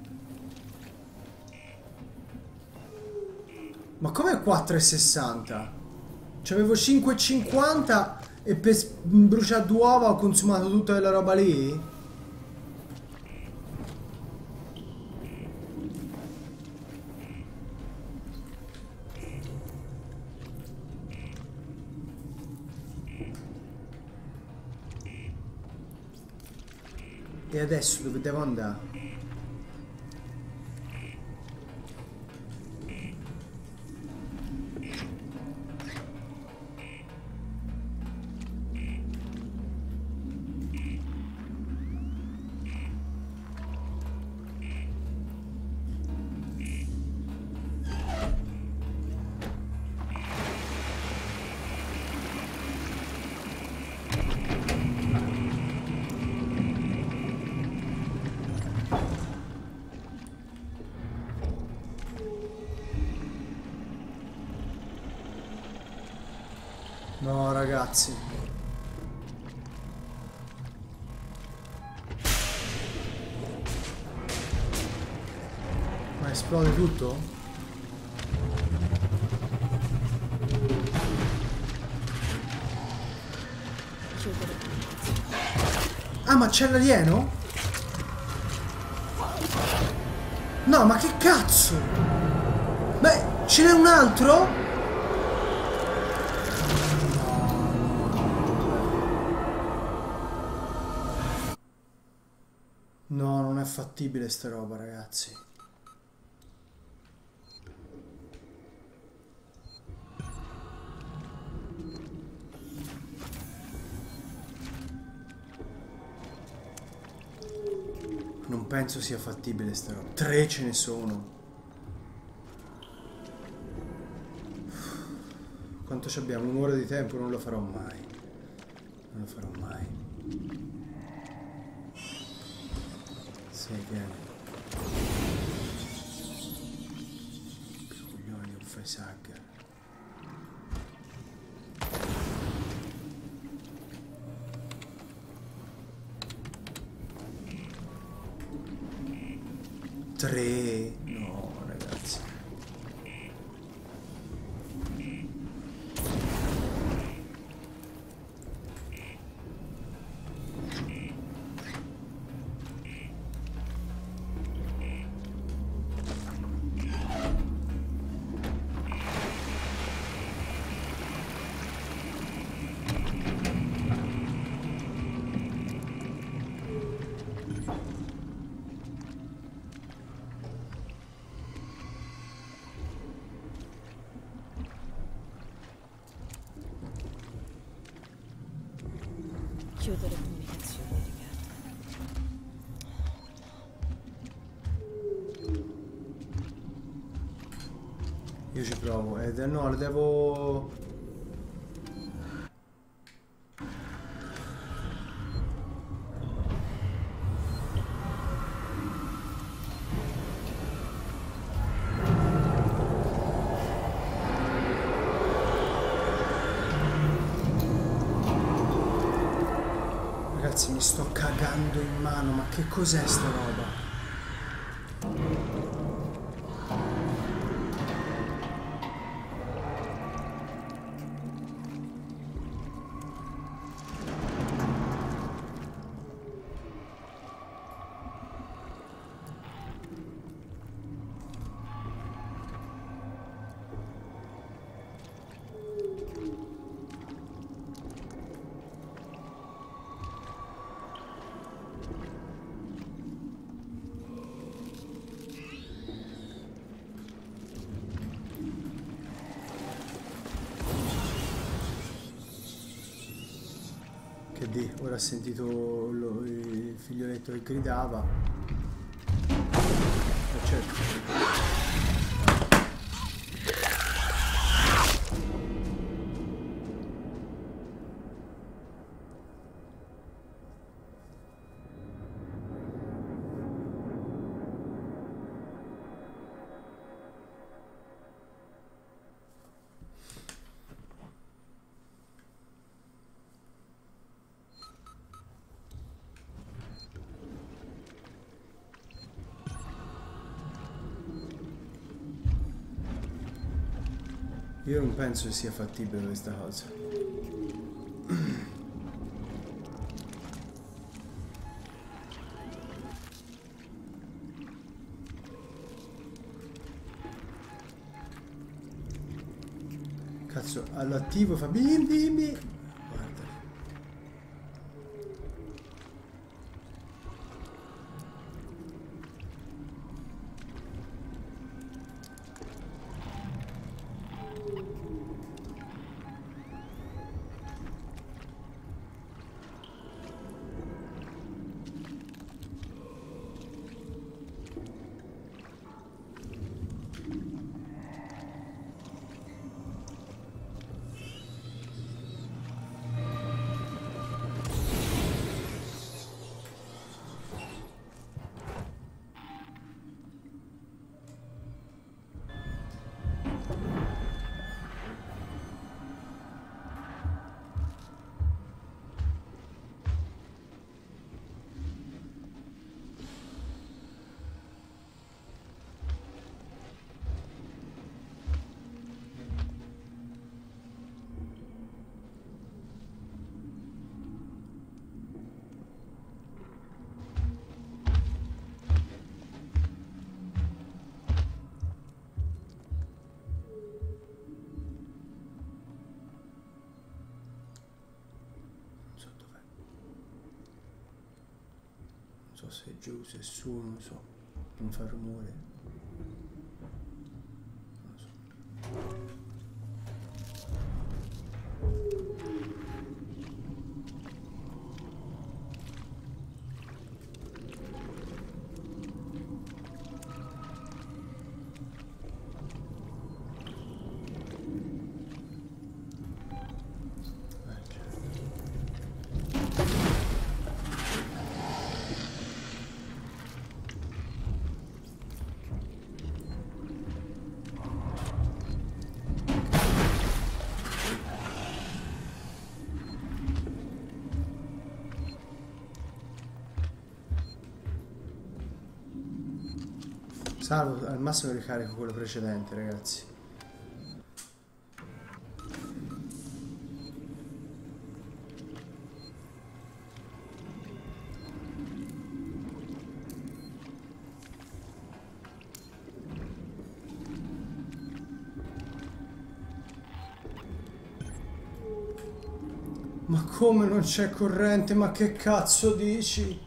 Ma com'è quattro e sessanta? C'avevo cinque e cinquanta e per bruciare due uova ho consumato tutta quella roba lì? E adesso dove devo andare? No, ragazzi. Ma esplode tutto? Chiudere comunicazione. Ah, ma c'è l'alieno? No, ma che cazzo? Beh, ce n'è un altro? No, non è fattibile sta roba, ragazzi. Non penso sia fattibile sta roba. Tre ce ne sono. Quanto ci abbiamo? Un'ora di tempo? Non lo farò mai. Non lo farò mai. Sì, vieni. Coglioni di un facehugger. Tre. No, ragazzi. Chiudere comunicazione, Riccardo. Io ci provo. Ed no, le devo... Ragazzi, mi sto cagando in mano, ma che cos'è sta roba? Che di, ora ha sentito lo- il figlioletto che gridava. Eh, certo. Io non penso sia fattibile questa cosa. Cazzo, all'attivo fa bim bim bim. Guarda. se è giù, se è su, non so. Non fa rumore. Non so. Salvo, al massimo ricarico quello precedente, ragazzi. Ma come non c'è corrente? Ma che cazzo dici?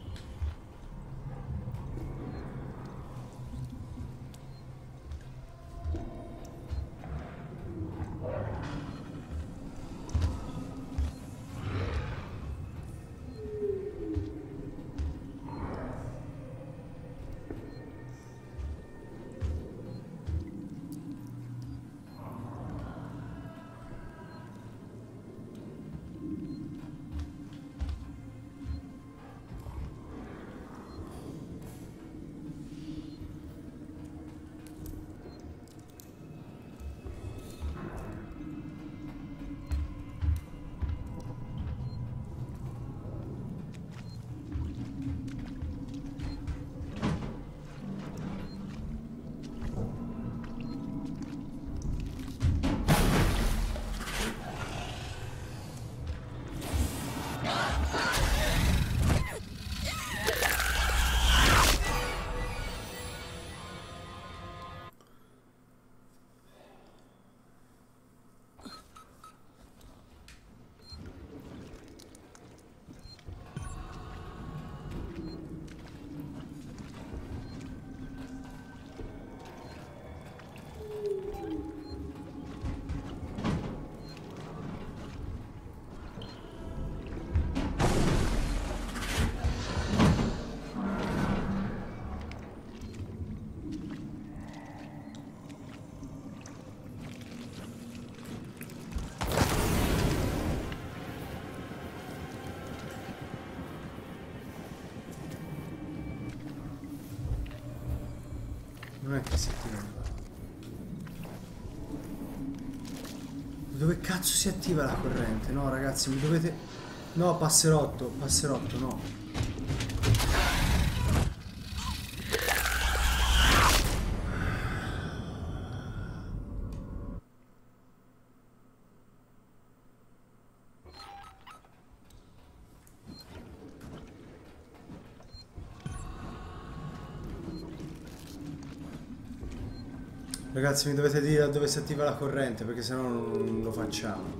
Non è che si attiva. Dove cazzo si attiva la corrente? No, ragazzi, mi dovete... No, passerotto, passerotto, no. Ragazzi, mi dovete dire da dove si attiva la corrente, perché sennò non lo facciamo.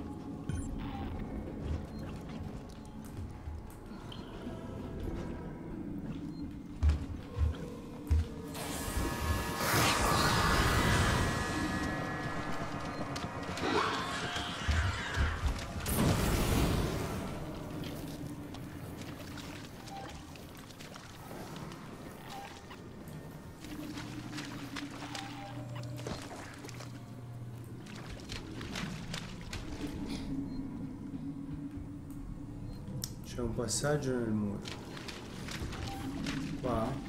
C'è un passaggio nel muro. Qua.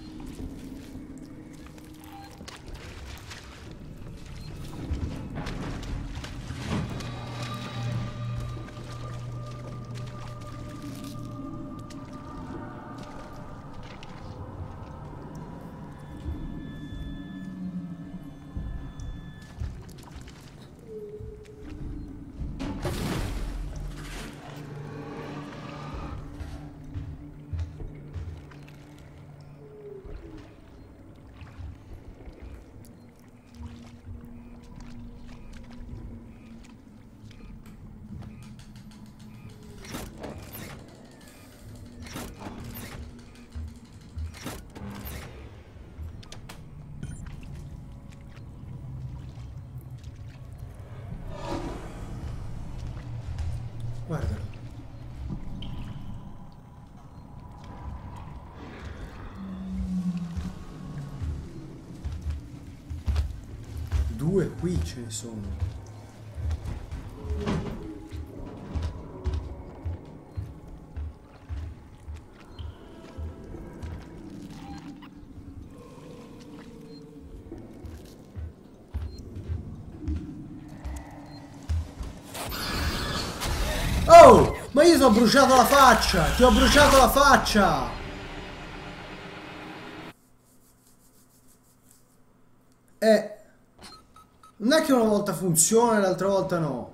Guardalo. Due qui ce ne sono. Oh! Ma io ti ho bruciato la faccia! Ti ho bruciato la faccia! Eh... Non è che una volta funziona e l'altra volta no.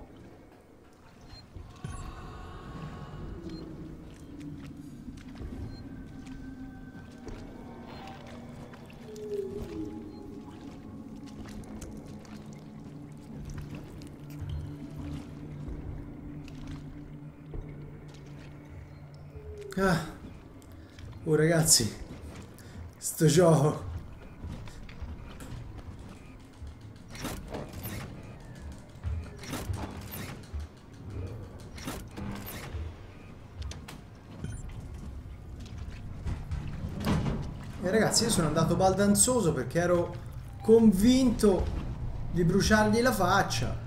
Ah. Oh ragazzi, sto gioco. E ragazzi, io sono andato baldanzoso perché ero convinto di bruciargli la faccia.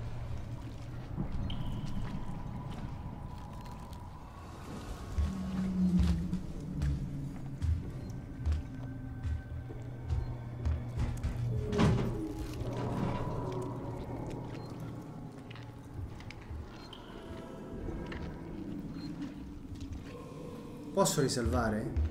Posso risalvare?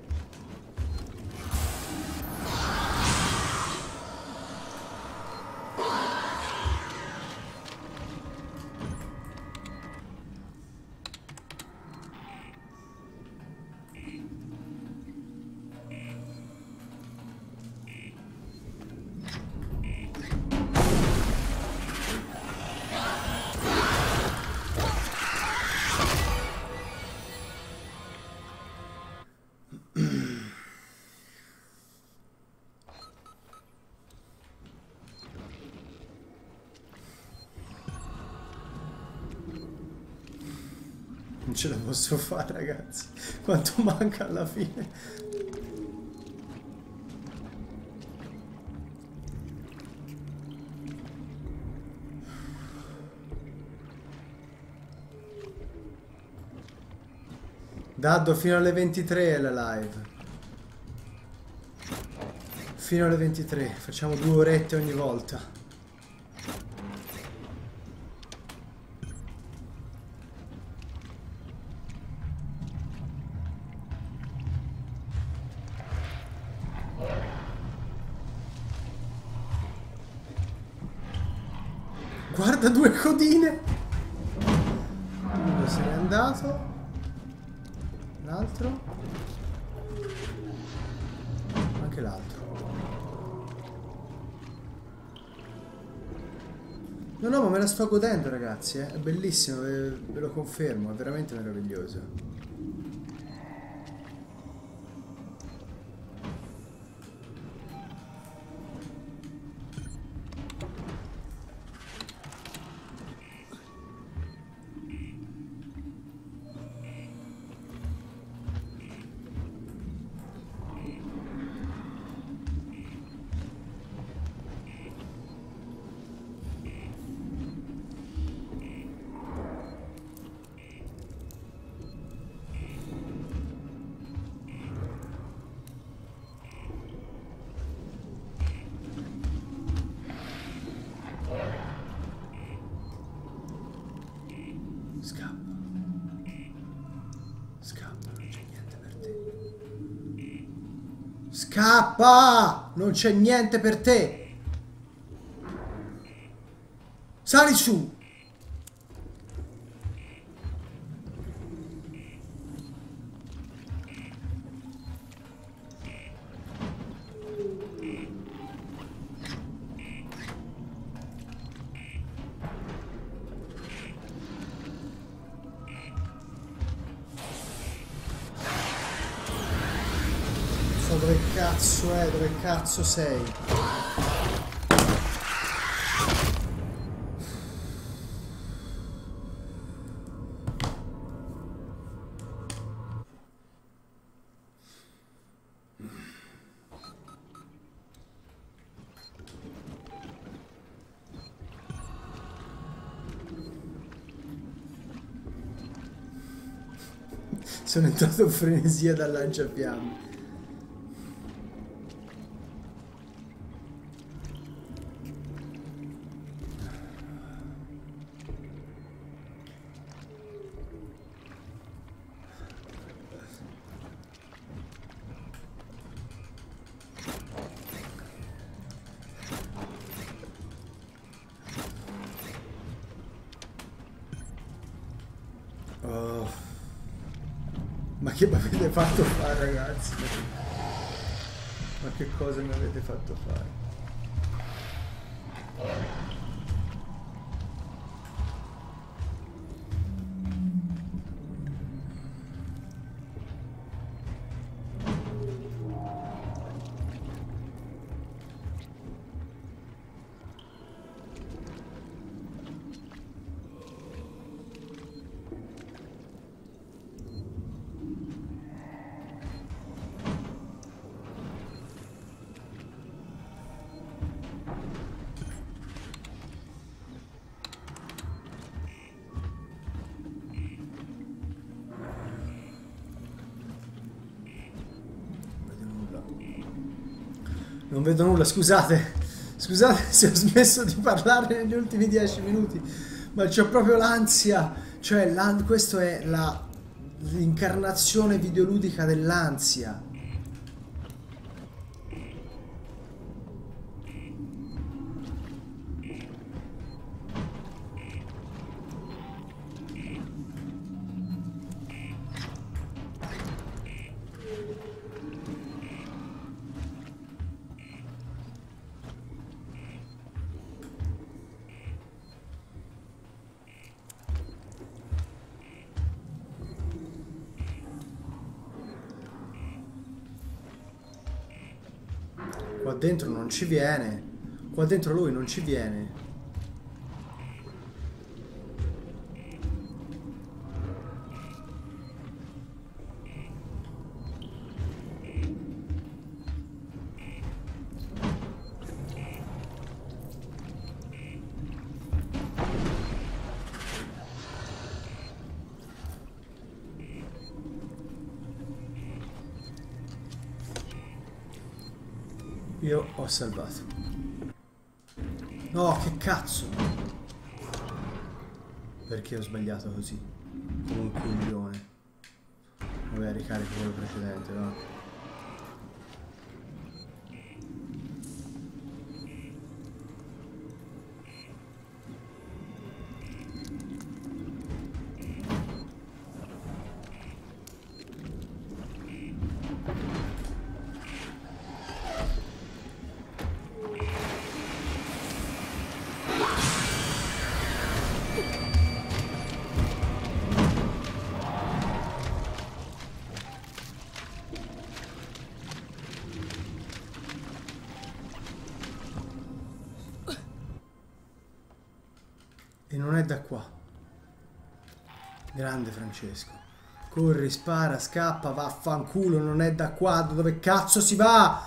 Non ce la posso fare, ragazzi. Quanto manca alla fine? Daddo, fino alle ventitré è la live. Fino alle ventitré. Facciamo due orette ogni volta. Guarda, due codine. Uno se n'è andato. L'altro. Anche l'altro. No, no, ma me la sto godendo, ragazzi, eh. È bellissimo, ve, ve lo confermo, è veramente meraviglioso. Scappa! Non c'è niente per te! Sali su! Dove cazzo è? Dove cazzo sei? Sono entrato in frenesia dal lanciafiamme. Oh. Ma che mi avete fatto fare, ragazzi? Ma che cosa mi avete fatto fare? Non vedo nulla, scusate. Scusate se ho smesso di parlare negli ultimi dieci minuti. Ma c'ho proprio l'ansia. Cioè, l'an- questo è la l'incarnazione videoludica dell'ansia. Qua dentro non ci viene. Qua dentro lui non ci viene. Io ho salvato. No, che cazzo! Perché ho sbagliato così? Come un coglione. Vabbè, ricarico quello precedente, no? E non è da qua. Grande Francesco. Corri, spara, scappa, vaffanculo, non è da qua. Dove cazzo si va?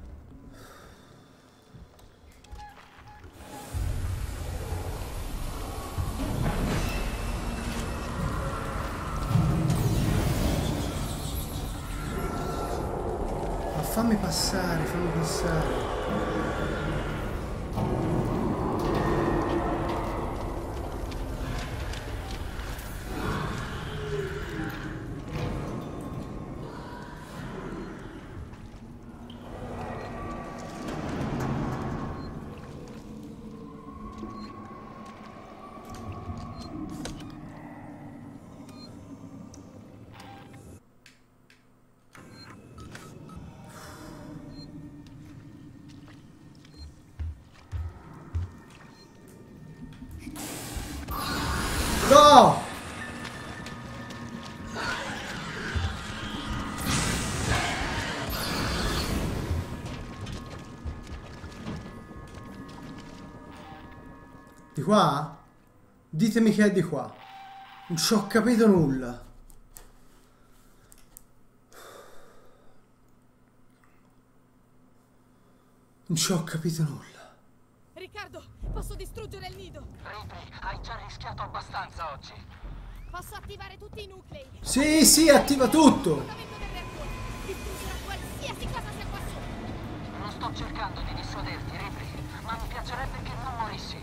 Ma fammi passare, fammi passare. No! Di qua? Ditemi che è di qua. Non ci ho capito nulla. Non ci ho capito nulla. Riccardo, posso distruggere il nido? Ripley, hai già rischiato abbastanza oggi. Posso attivare tutti i nuclei. Sì, sì, attiva tutto. Svuotamento del reattore. Distruggerà qualsiasi cosa sia qua sotto. Non sto cercando di dissuaderti, Ripley, ma mi piacerebbe che non morissi.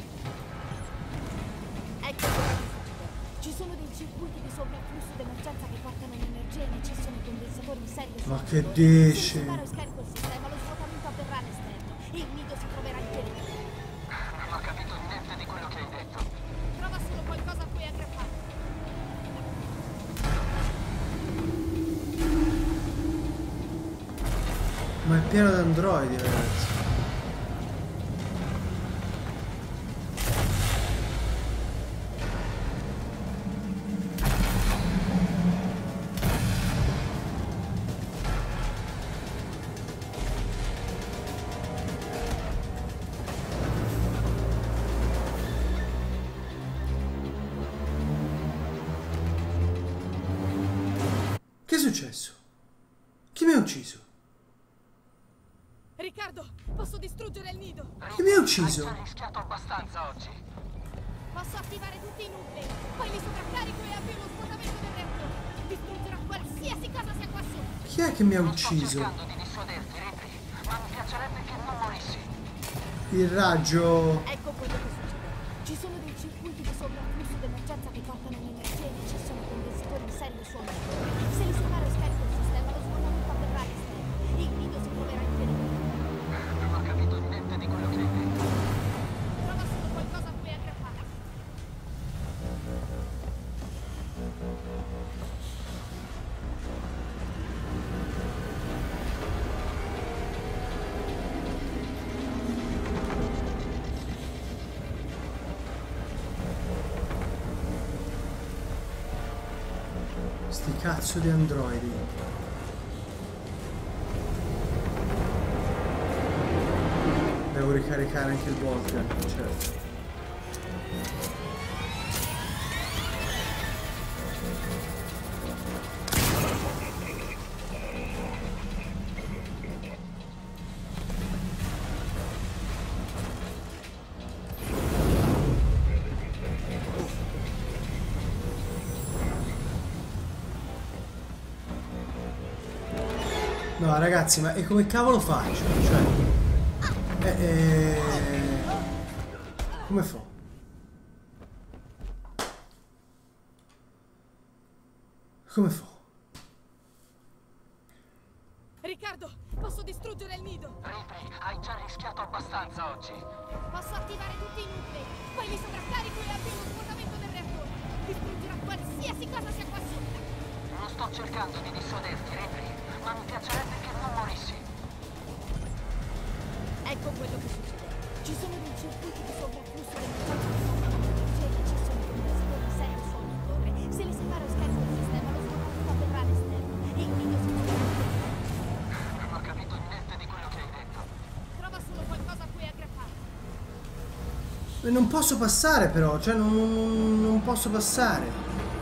Ecco cosa che succede. Ci sono dei circuiti di sovrafflusso d'emergenza che portano l'energia in eccesso nei condensatori in serie. Ma che dici? Se separo e scarico il sistema, lo svuotamento avverrà all'esterno e il nido si troverà in pericolo. Non ho capito niente di quello che hai detto. Trova solo qualcosa a cui aggrapparti. Ma è pieno di androidi, ragazzi. Che è successo? Chi mi ha ucciso? Riccardo, posso distruggere il nido. Chi mi ha Hai ucciso? già rischiato abbastanza oggi. Posso attivare tutti i nuclei. Poi li sovraccarico e avvio lo svuotamento del reattore. Distruggerà qualsiasi cosa sia qua sotto. Chi è che mi ha Non sto ucciso? cercando di dissuaderti, Ripley, ma mi piacerebbe che non morissi. Il raggio. Ecco quello che succede. Ci sono dei circuiti di sovrafflusso d'emergenza che portano l'energia in eccesso nei condensatori in serie su ogni torre. Se li separo e scarico il sistema, lo svuotamento avverrà all'esterno e il nido si troverà in pericolo. Non ho capito niente di quello che hai detto. Trova solo qualcosa a cui aggrapparti. Sti cazzo di androidi. Devo ricaricare anche il Volcan, certo. No ragazzi, ma e come cavolo faccio? Cioè... Eh, eh... Come fa? Come fa? Riccardo, posso distruggere il nido. Ripley, hai già rischiato abbastanza oggi. Posso attivare tutti i nuclei. Poi li sovraccarico e avvio lo svuotamento del reattore. Distruggerà qualsiasi cosa sia qua sotto. Non sto cercando di dissuaderti, Ripley, ma mi piacerebbe che non morissi. Ecco quello che succede. Ci sono dei circuiti di sovrafflusso d'emergenza che portano l'energia in eccesso nei condensatori in serie su ogni torre. Se li separo e scarico il sistema, lo svuotamento avverrà all'esterno e il nido si troverà in pericolo. Non ho capito niente di quello che hai detto. Trova solo qualcosa a cui aggrapparti. E non posso passare però, cioè non, non, non posso passare.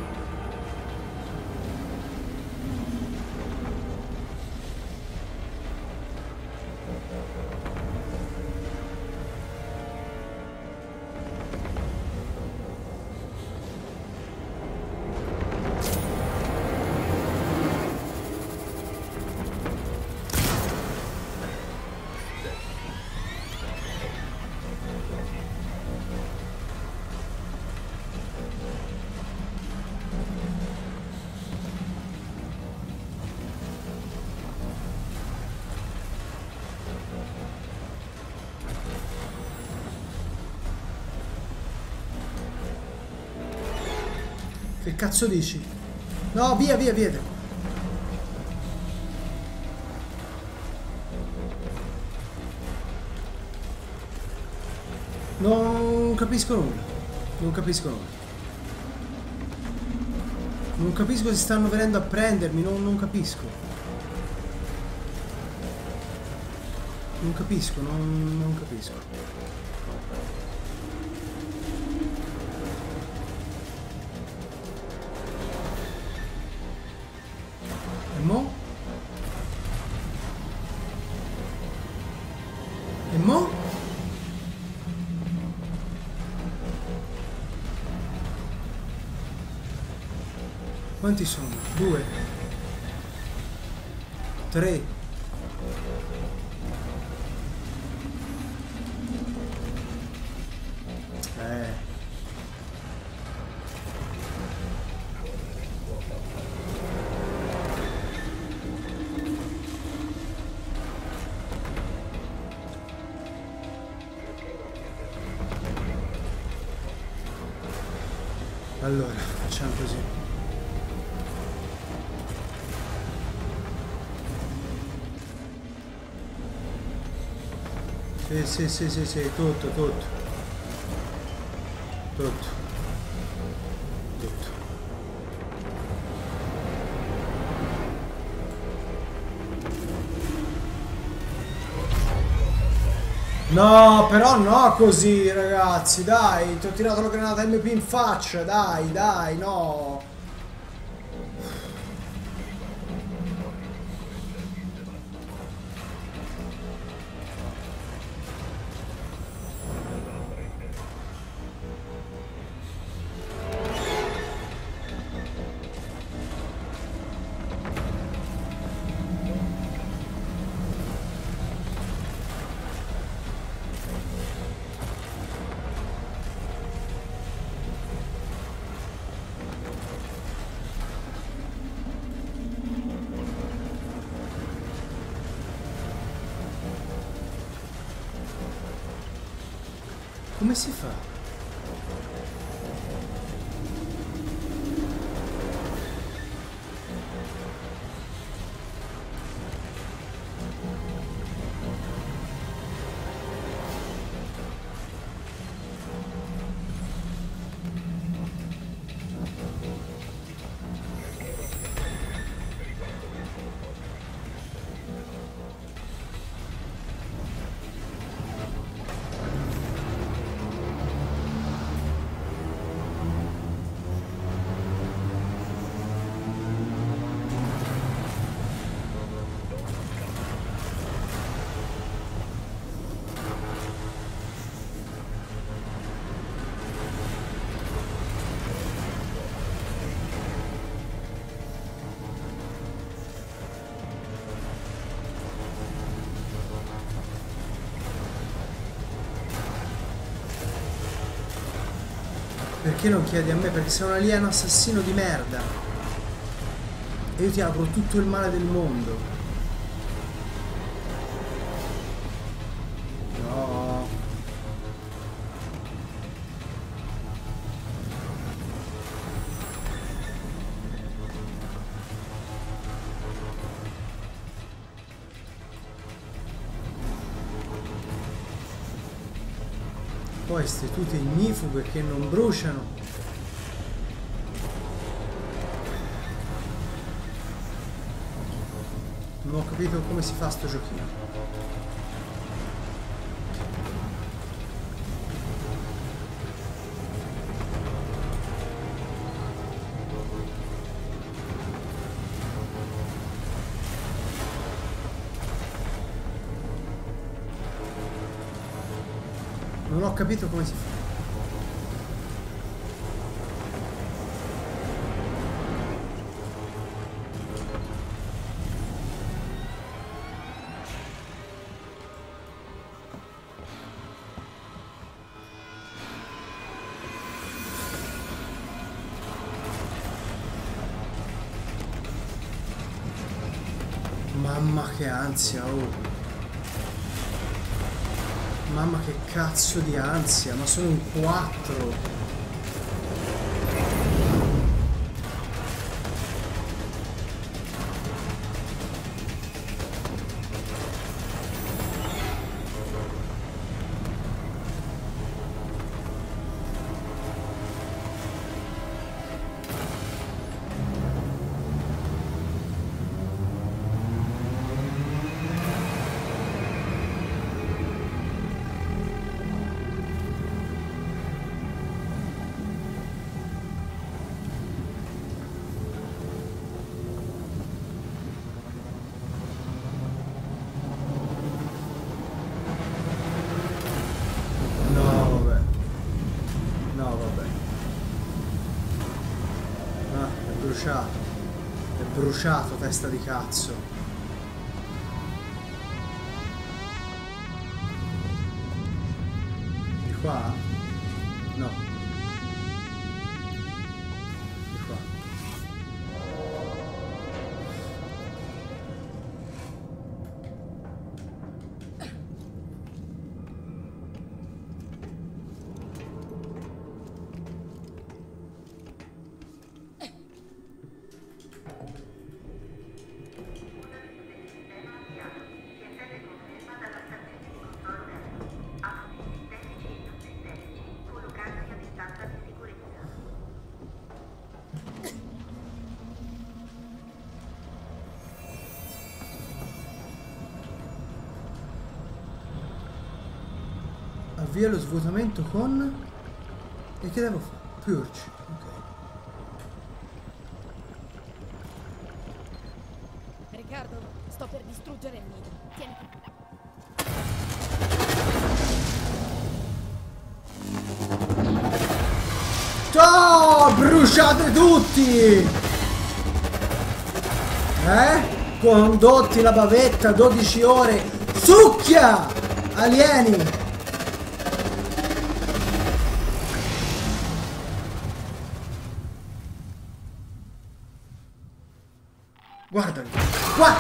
Che cazzo dici? No, via, via, via. Non capisco nulla. Non capisco nulla. Non capisco se stanno venendo a prendermi, non, non capisco. Non capisco, non, non capisco. E mo? E mo? Quanti sono? Due. Tre. Eh. Allora, facciamo così. Sì, sì, sì, sì, sì, tutto, tutto. Tutto. Tutto. No, però no così, ragazzi, dai, ti ho tirato la granata M P in faccia, dai, dai, no. Come si fa? Perché non chiedi a me? Perché sei un alieno assassino di merda. E io ti auguro tutto il male del mondo. No. Poi ste tutte ignifughe che non bruciano. Non ho capito come si fa sto giochino. Non ho capito come si fa. Mamma che ansia, oh. Mamma che cazzo di ansia, ma sono in quattro. bruciato. È bruciato, testa di cazzo. Di qua? No. Di qua. Avvia lo svuotamento con... E che devo fare? Purge. Ok. Riccardo, sto per distruggere il nido. Tieni. Oh, bruciate tutti! Eh? Condotti la bavetta, dodici ore. Succhia! Alieni! Guardali! Guarda!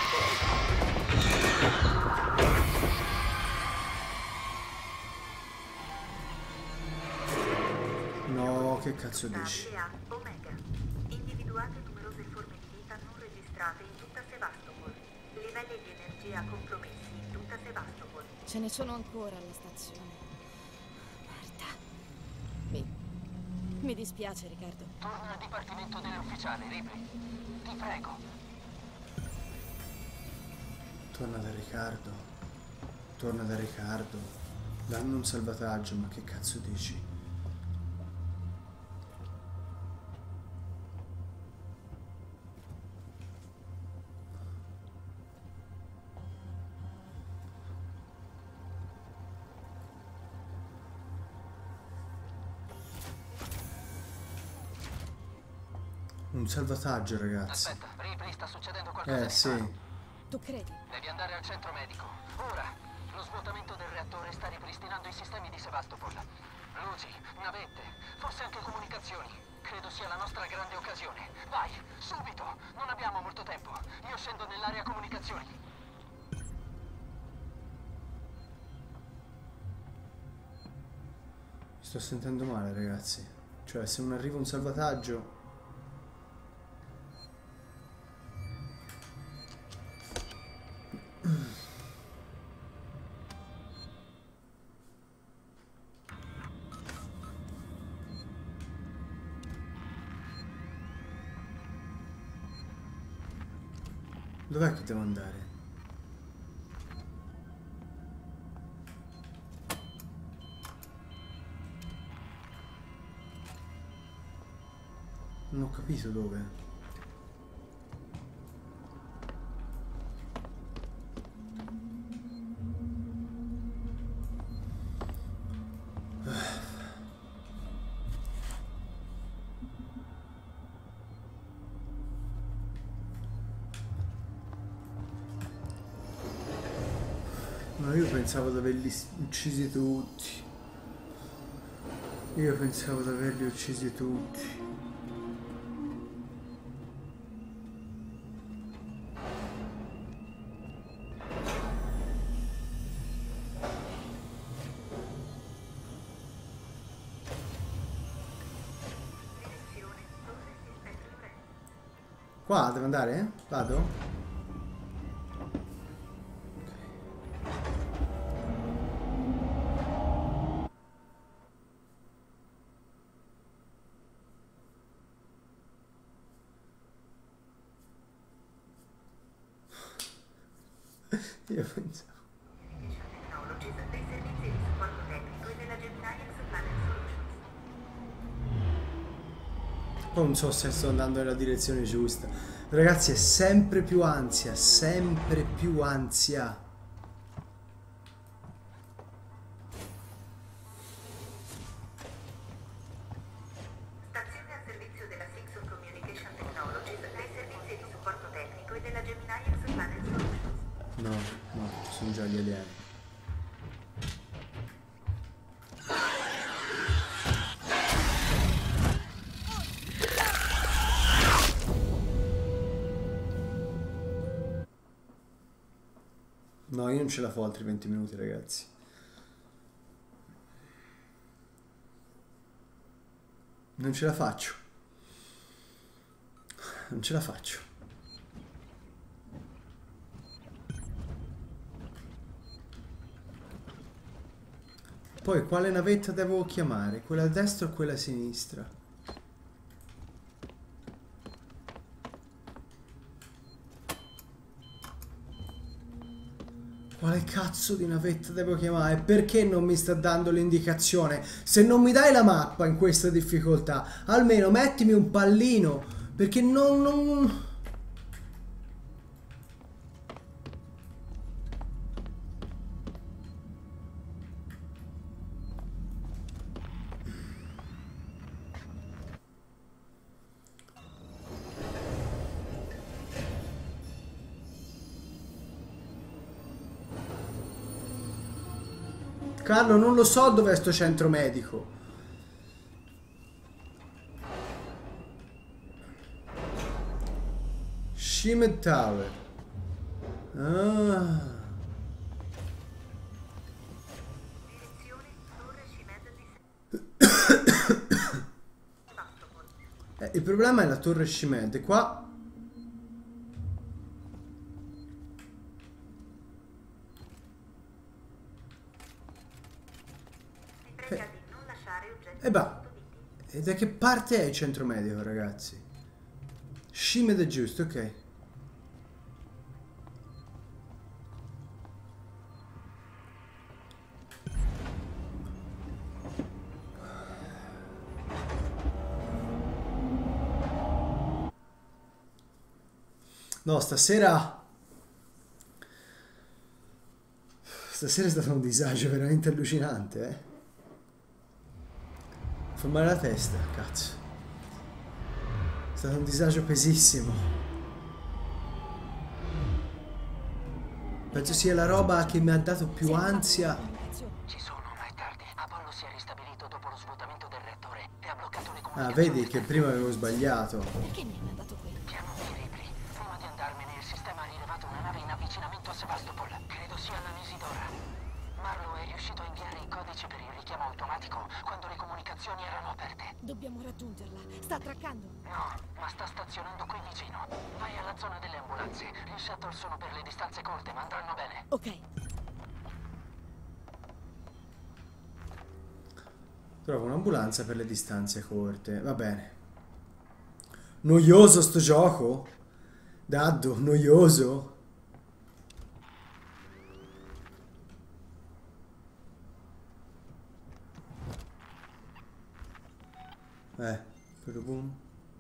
No, che cazzo dici? A Omega. Individuate numerose forme di vita non registrate in tutta Sevastopol. Livelli di energia compromessi in tutta Sevastopol. Ce ne sono ancora alla stazione. Merda. Mi... Mi dispiace, Riccardo. Torna al dipartimento delle ufficiali, Ripley. Ti prego. Torna da Riccardo. Torna da Riccardo. Danno un salvataggio, ma che cazzo dici? Un salvataggio, ragazzi. Aspetta, Ripley, sta succedendo qualcosa Eh, di sì. strano. Tu credi? Devi andare al centro medico. Ora! Lo svuotamento del reattore sta ripristinando i sistemi di Sevastopol. Luci, navette, forse anche comunicazioni. Credo sia la nostra grande occasione. Vai, subito! Non abbiamo molto tempo. Io scendo nell'area comunicazioni. Mi sto sentendo male, ragazzi. Cioè, se non arriva un salvataggio... Dov'è che devo andare? Non ho capito dove. Ma io pensavo di averli uccisi tutti. Io pensavo di averli uccisi tutti. Qua devo andare? Vado? Io pensavo. Technologies dei servizi di supporto tecnico e della Gemscience Planet Solutions. Non so se sto andando nella direzione giusta. Ragazzi, è sempre più ansia, sempre più ansia. Stazione a servizio della Sixon Communication Technologies. della Gemini Exoplanet Solutions. No, no, sono già gli alieni. No, io non ce la fo altri venti minuti, ragazzi. Non ce la faccio. Non ce la faccio. Poi quale navetta devo chiamare? Quella a destra o quella a sinistra? Quale cazzo di navetta devo chiamare? Perché non mi sta dando l'indicazione? Se non mi dai la mappa in questa difficoltà, almeno mettimi un pallino. Perché non... non... Carlo, non lo so dov'è sto centro medico. Shimed Tower. Ah. Direzione Torre Shimed di Sebastopol. Eh, il problema è la torre Shimed. Qua... Prega di non lasciare oggetti E bah, custoditi. e da che parte è il centro medico, ragazzi? Shimed è giusto, ok. No, stasera... Stasera è stato un disagio veramente allucinante, eh. Fa male la testa, cazzo. È stato un disagio pesissimo. Penso sia la roba che mi ha dato più ansia. Ci sono, ma è tardi. Apollo si è ristabilito dopo lo svuotamento del reattore e ha bloccato le Ah, comunicazioni. vedi che prima avevo sbagliato. Perché mi ha mandato quello? Piano di Ripley. Prima di andarmene il sistema ha rilevato una nave in avvicinamento a Sebastopol. Credo sia la Nesidora. Marlowe è riuscito a inviare i codici per il richiamo automatico quando le comunicazioni erano aperte. Dobbiamo raggiungerla. Sta attraccando. No, ma sta stazionando qui vicino. Vai alla zona delle ambulanze. I shuttle sono per le distanze corte, ma andranno bene. Ok. Trovo un'ambulanza per le distanze corte. Va bene. Noioso sto gioco? Daddo, noioso? Eh, per boom.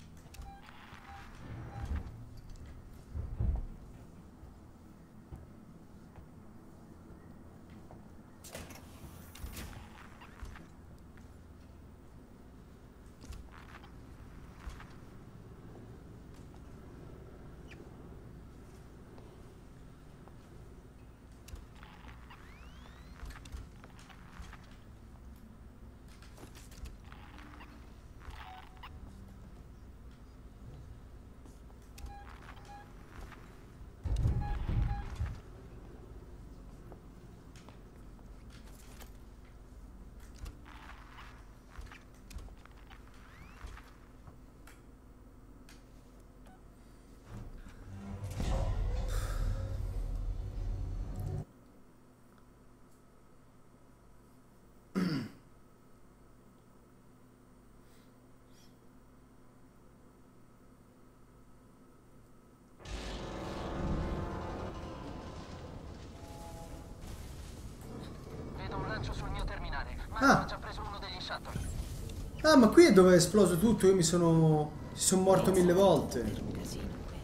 Vedo un lancio sul mio terminale. Ma Ah. ha già preso uno degli shuttle. Ah, ma qui è dove è esploso tutto. Io mi sono... mi sono morto mille volte. Un casino qui.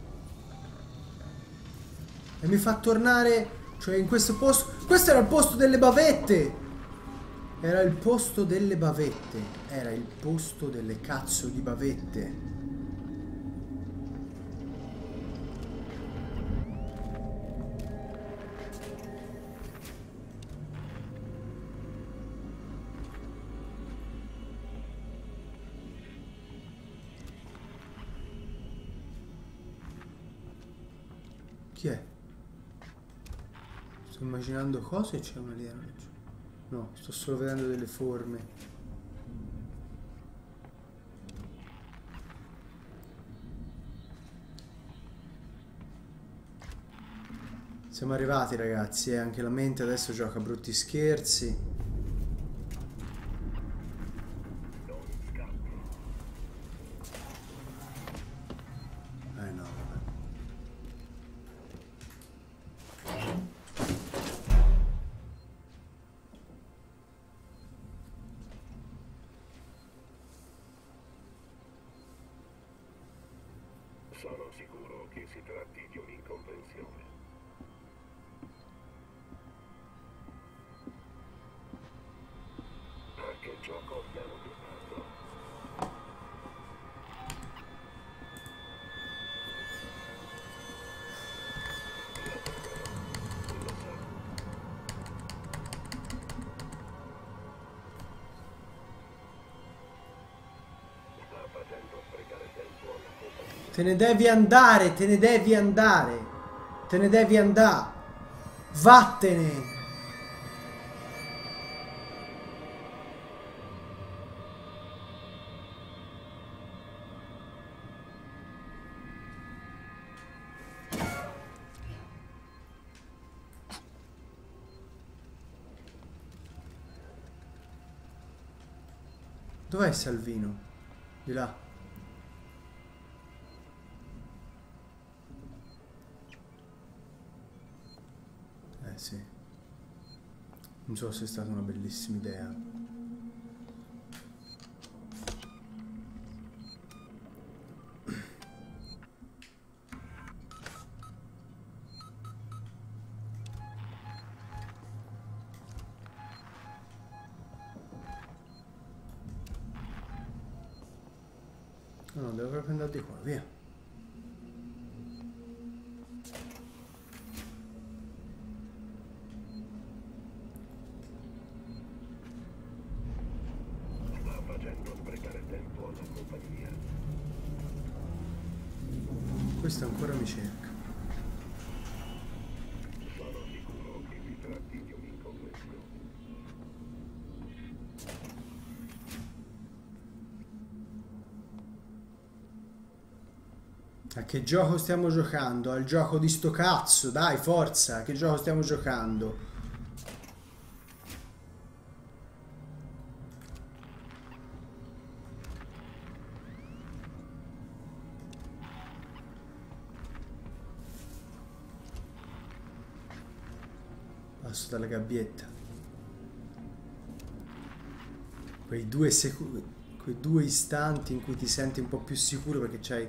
E mi fa tornare... Cioè, in questo posto... Questo era il posto delle bavette! Era il posto delle bavette. Era il posto delle cazzo di bavette. Chi è? Sto immaginando cose e c'è un alieno. No, sto solo vedendo delle forme. Siamo arrivati ragazzi, e eh? Anche la mente adesso gioca brutti scherzi. Eh no, vabbè. Sono sicuro che si tratti di un'incomprensione. A che gioco abbiamo giocato? Sta facendo sprecare tempo alla compagnia. Te ne devi andare, te ne devi andare. Te ne devi andare. Vattene. Dov'è Salvino? Di là. Eh sì. Non so se è stata una bellissima idea. No, no, devo proprio andare di qua, via. Sta facendo sprecare tempo alla compagnia. Questo ancora mi cerca. Sono sicuro che si tratti di un'incomprensione. A che gioco stiamo giocando? Al gioco di sto cazzo, dai, forza, a che gioco stiamo giocando? Passo dalla gabbietta. Quei due secondi, quei due istanti in cui ti senti un po' più sicuro perché c'hai...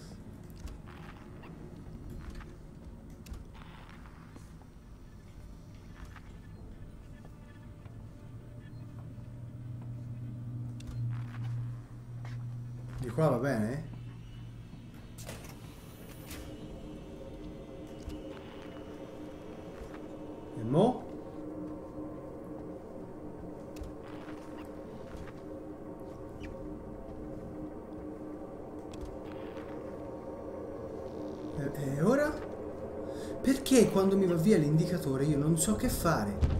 Di qua va bene? E mo? E, e ora? Perché quando mi va via l'indicatore io non so che fare?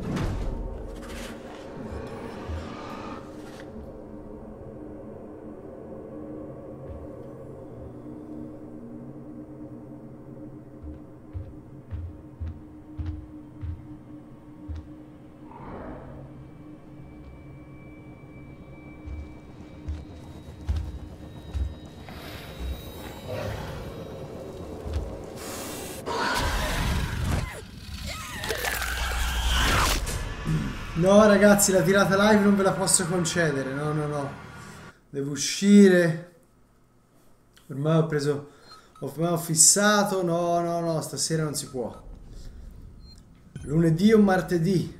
No ragazzi, la tirata live non ve la posso concedere, no no no, devo uscire, ormai ho preso, ormai ho fissato, no no no, stasera non si può, lunedì o martedì.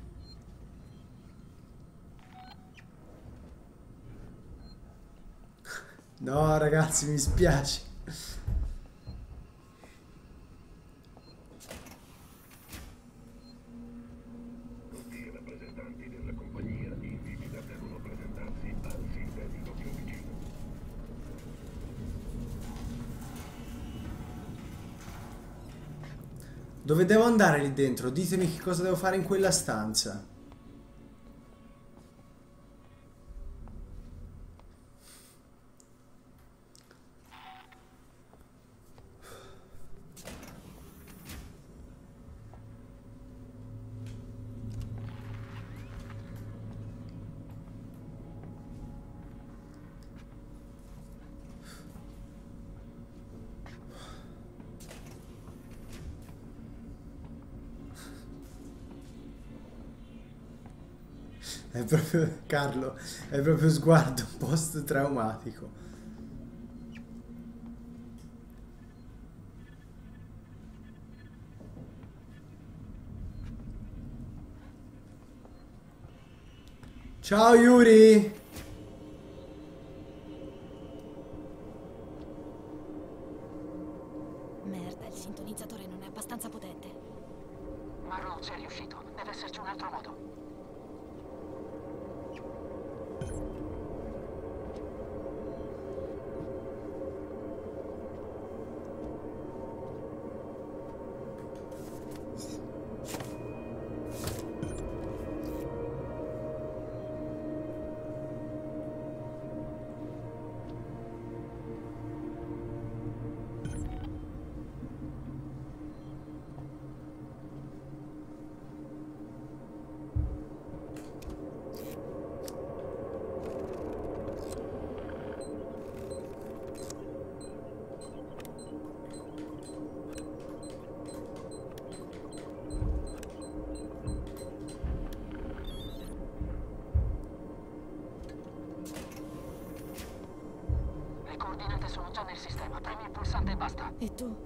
No ragazzi, mi spiace. Dove devo andare lì dentro? Ditemi che cosa devo fare in quella stanza. È proprio, Carlo, è proprio sguardo post-traumatico. Ciao Yuri! Merda, il sintonizzatore non è abbastanza potente. Ma non sei riuscito. Deve esserci un altro modo. Le coordinate sono già nel sistema. Premi il pulsante e basta. E tu?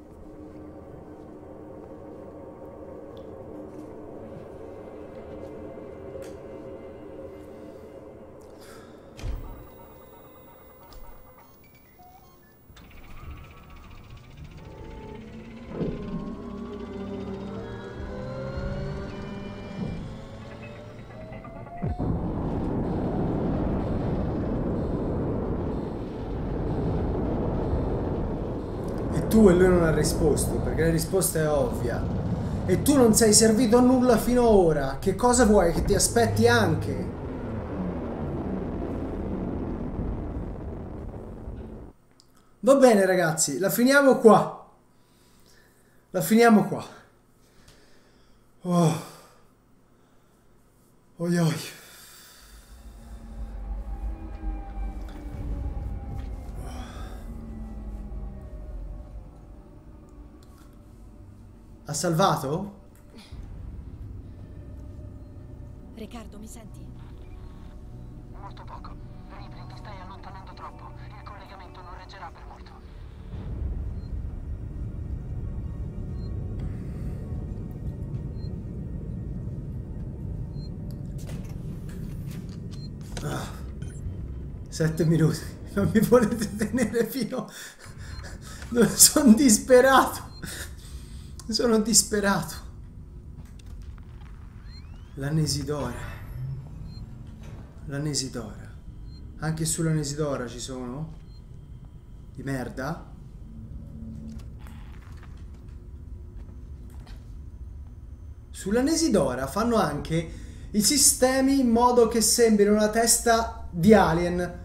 Tu e lui non ha risposto, perché la risposta è ovvia. E tu non sei servito a nulla fino ad ora. Che cosa vuoi? Che ti aspetti anche? Va bene ragazzi, la finiamo qua. La finiamo qua. Oh. Oi oi. Ha salvato? Riccardo, mi senti? Molto poco. Ripley, ti stai allontanando troppo. Il collegamento non reggerà per molto. Ah, sette minuti. Non mi volete tenere fino... Sono disperato. Sono disperato. L'Anesidora. L'Anesidora. Anche sull'Anesidora ci sono? Di merda? Sull'Anesidora fanno anche i sistemi in modo che sembrino una testa di alien.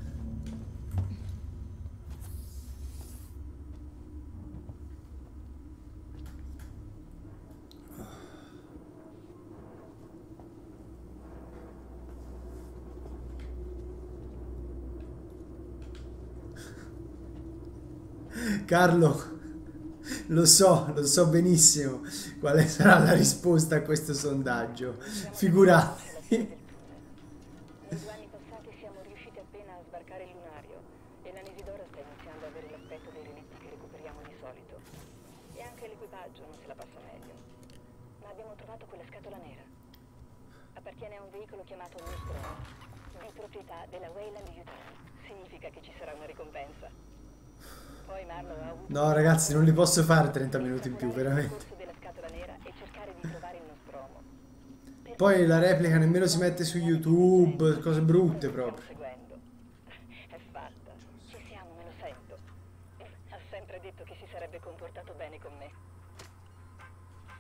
Carlo, lo so, lo so benissimo quale sarà la risposta a questo sondaggio. Figuratevi. In due anni passati siamo riusciti appena a sbarcare il lunario e l'Anesidora sta iniziando ad avere l'aspetto dei relitti che recuperiamo di solito. E anche l'equipaggio non se la passa meglio. Ma abbiamo trovato quella scatola nera. Appartiene a un veicolo chiamato Nostromo, di proprietà della Weyland Yutani. Significa che ci sarà una ricompensa. Poi Marlo ha avuto... No ragazzi, non li posso fare trenta minuti in più, veramente. della scatola nera e cercare di trovare il Nostromo. Poi la replica nemmeno si mette su YouTube, cose brutte proprio. Seguendo. È fatta. Ci siamo, me lo sento. Ha sempre detto che si sarebbe comportato bene con me.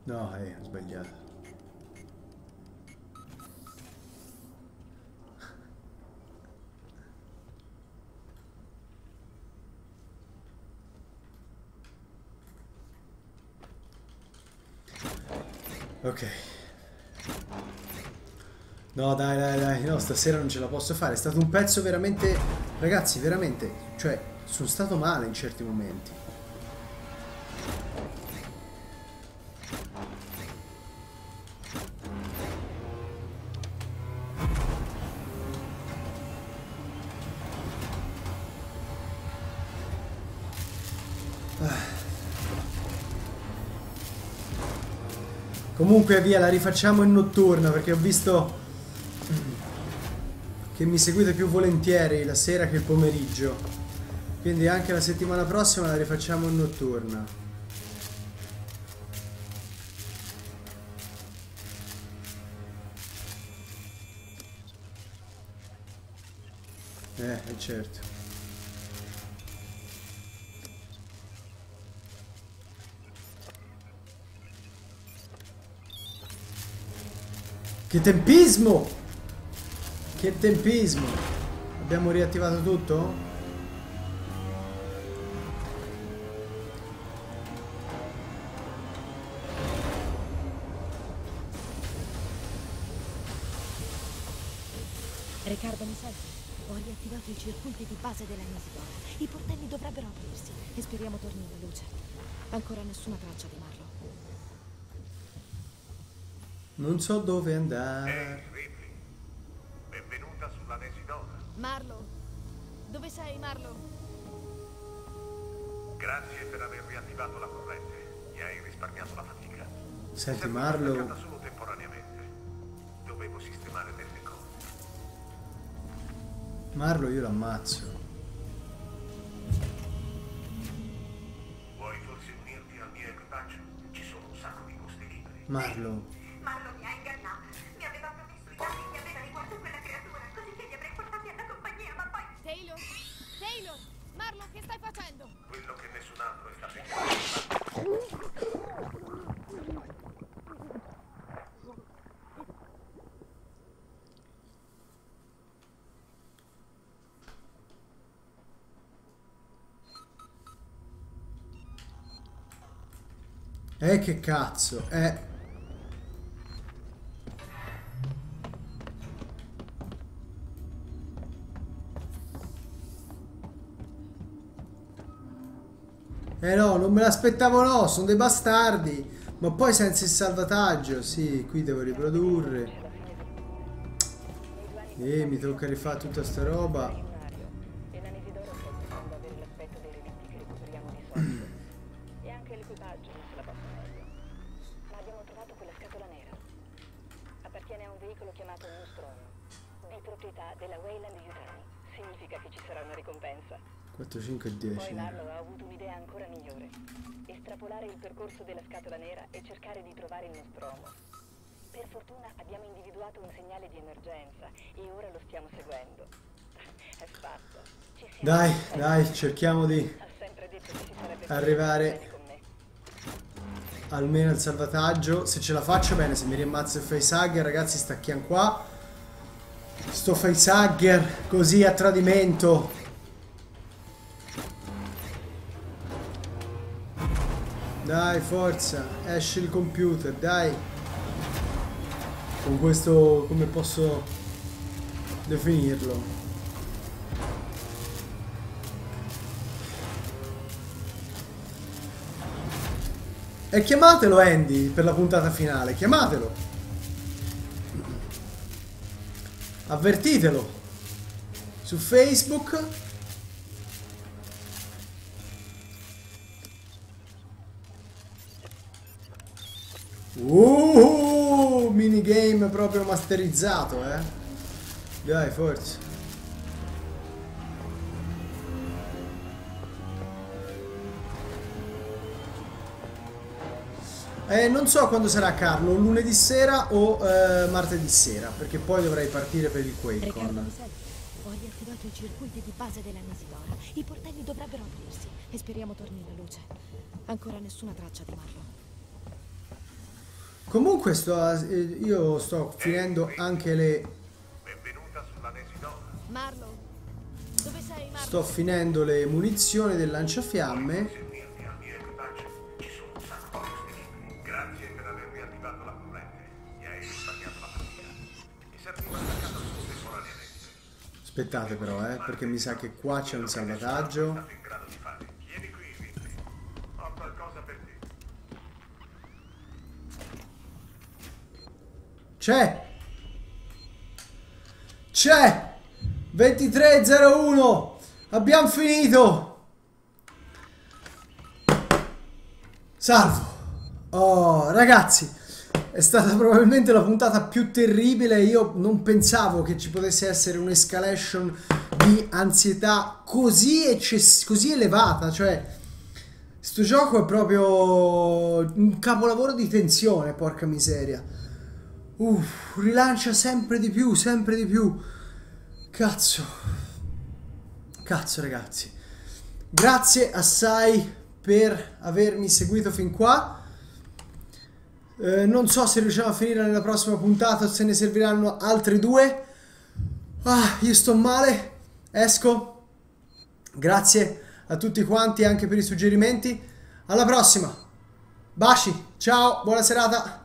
No, eh, ho sbagliato. Ok. No, dai, dai, dai, no, stasera non ce la posso fare. È stato un pezzo veramente... Ragazzi, veramente... Cioè, sono stato male in certi momenti. Comunque via, la rifacciamo in notturna perché ho visto che mi seguite più volentieri la sera che il pomeriggio. Quindi anche la settimana prossima la rifacciamo in notturna. Eh, è certo. Che tempismo! Che tempismo! Abbiamo riattivato tutto? Riccardo, mi senti? Ho riattivato i circuiti di base della Nesidora. I portelli dovrebbero aprirsi e speriamo torni la luce. Ancora nessuna traccia di Marlo. Non so dove andare. Ehi, Ripley. Benvenuta sulla Nesidora. Marlo! Dove sei, Marlo? Grazie per aver riattivato la corrente. Mi hai risparmiato la fatica. Senti, Sei Marlo... staccata solo temporaneamente. Dovevo sistemare delle cose. Marlo io l'ammazzo. Vuoi forse unirti al mio equipaggio? Ci sono un sacco di posti liberi. Marlo. Marlo mi ha ingannato. Mi aveva promesso i dati che aveva riguardo quella creatura, così che li avrei portati alla compagnia, ma poi... Taylor! Taylor! Marlo, che stai facendo? Quello che nessun altro è stato in grado di fare. Eh che cazzo, eh... Eh no, non me l'aspettavo, no, sono dei bastardi. Ma poi senza il salvataggio, sì, qui devo riprodurre. E mi tocca rifare tutta sta roba. E la Nesidora sta iniziando ad avere l'aspetto dei relitti che recuperiamo di solito. E anche l'equipaggio non se la passa meglio. Ma abbiamo trovato quella scatola nera. Appartiene a un veicolo chiamato Nostromo, di proprietà della Weyland Yutani. Significa che ci sarà una ricompensa. quattro, cinque e Poi dieci. Marlo ha avuto un'idea ancora migliore. Estrapolare il percorso della scatola nera e cercare di trovare il Nostromo. Per fortuna abbiamo individuato un segnale di emergenza e ora lo stiamo seguendo. È fatto. Ci siamo. Dai, dai, cerchiamo di Ha sempre detto che si sarebbe arrivare bene con me. almeno al salvataggio. Se ce la faccio bene, se mi riammazzo il facehugger, ragazzi, stacchiamo qua. Sto facehugger così a tradimento. Dai, forza, esce il computer, dai. Con questo, come posso definirlo? E chiamatelo Andy per la puntata finale, chiamatelo. Avvertitelo su Facebook. Uh, minigame proprio masterizzato, eh. Dai, forza. Eh, non so quando sarà Carlo, lunedì sera o eh, martedì sera, perché poi dovrei partire per il Riccardo, QuakeCon. mi senti? Ho riattivato i circuiti di base della Nesidora. I portelli dovrebbero aprirsi e speriamo torni la luce. Ancora nessuna traccia di Marlo. Comunque sto, eh, io sto finendo anche le... Benvenuta sulla Nesidora. Marlo, dove sei, Marlo? Sto finendo le munizioni del lanciafiamme. Servirti al mio equipaggio. Ci sono un sacco di ostili. Grazie per aver riattivato la corrente. Mi hai risparmiato la fatica. Mi serviva una casa temporaneamente. Aspettate però, eh, perché mi sa che qua c'è un salvataggio. Stato in grado di fare. Vieni qui, Vinny. Ho qualcosa per te. C'è! C'è! ventitré zero uno! Abbiamo finito! Salvo! Oh, ragazzi, è stata probabilmente la puntata più terribile. Io non pensavo che ci potesse essere un'escalation di ansietà così, eccess- così elevata. Cioè, sto gioco è proprio un capolavoro di tensione, porca miseria. Uff, rilancia sempre di più, sempre di più. Cazzo. Cazzo, ragazzi. Grazie assai per avermi seguito fin qua. Eh, non so se riusciamo a finire nella prossima puntata o se ne serviranno altri due. Ah, io sto male. Esco. Grazie a tutti quanti anche per i suggerimenti. Alla prossima. Baci. Ciao, buona serata.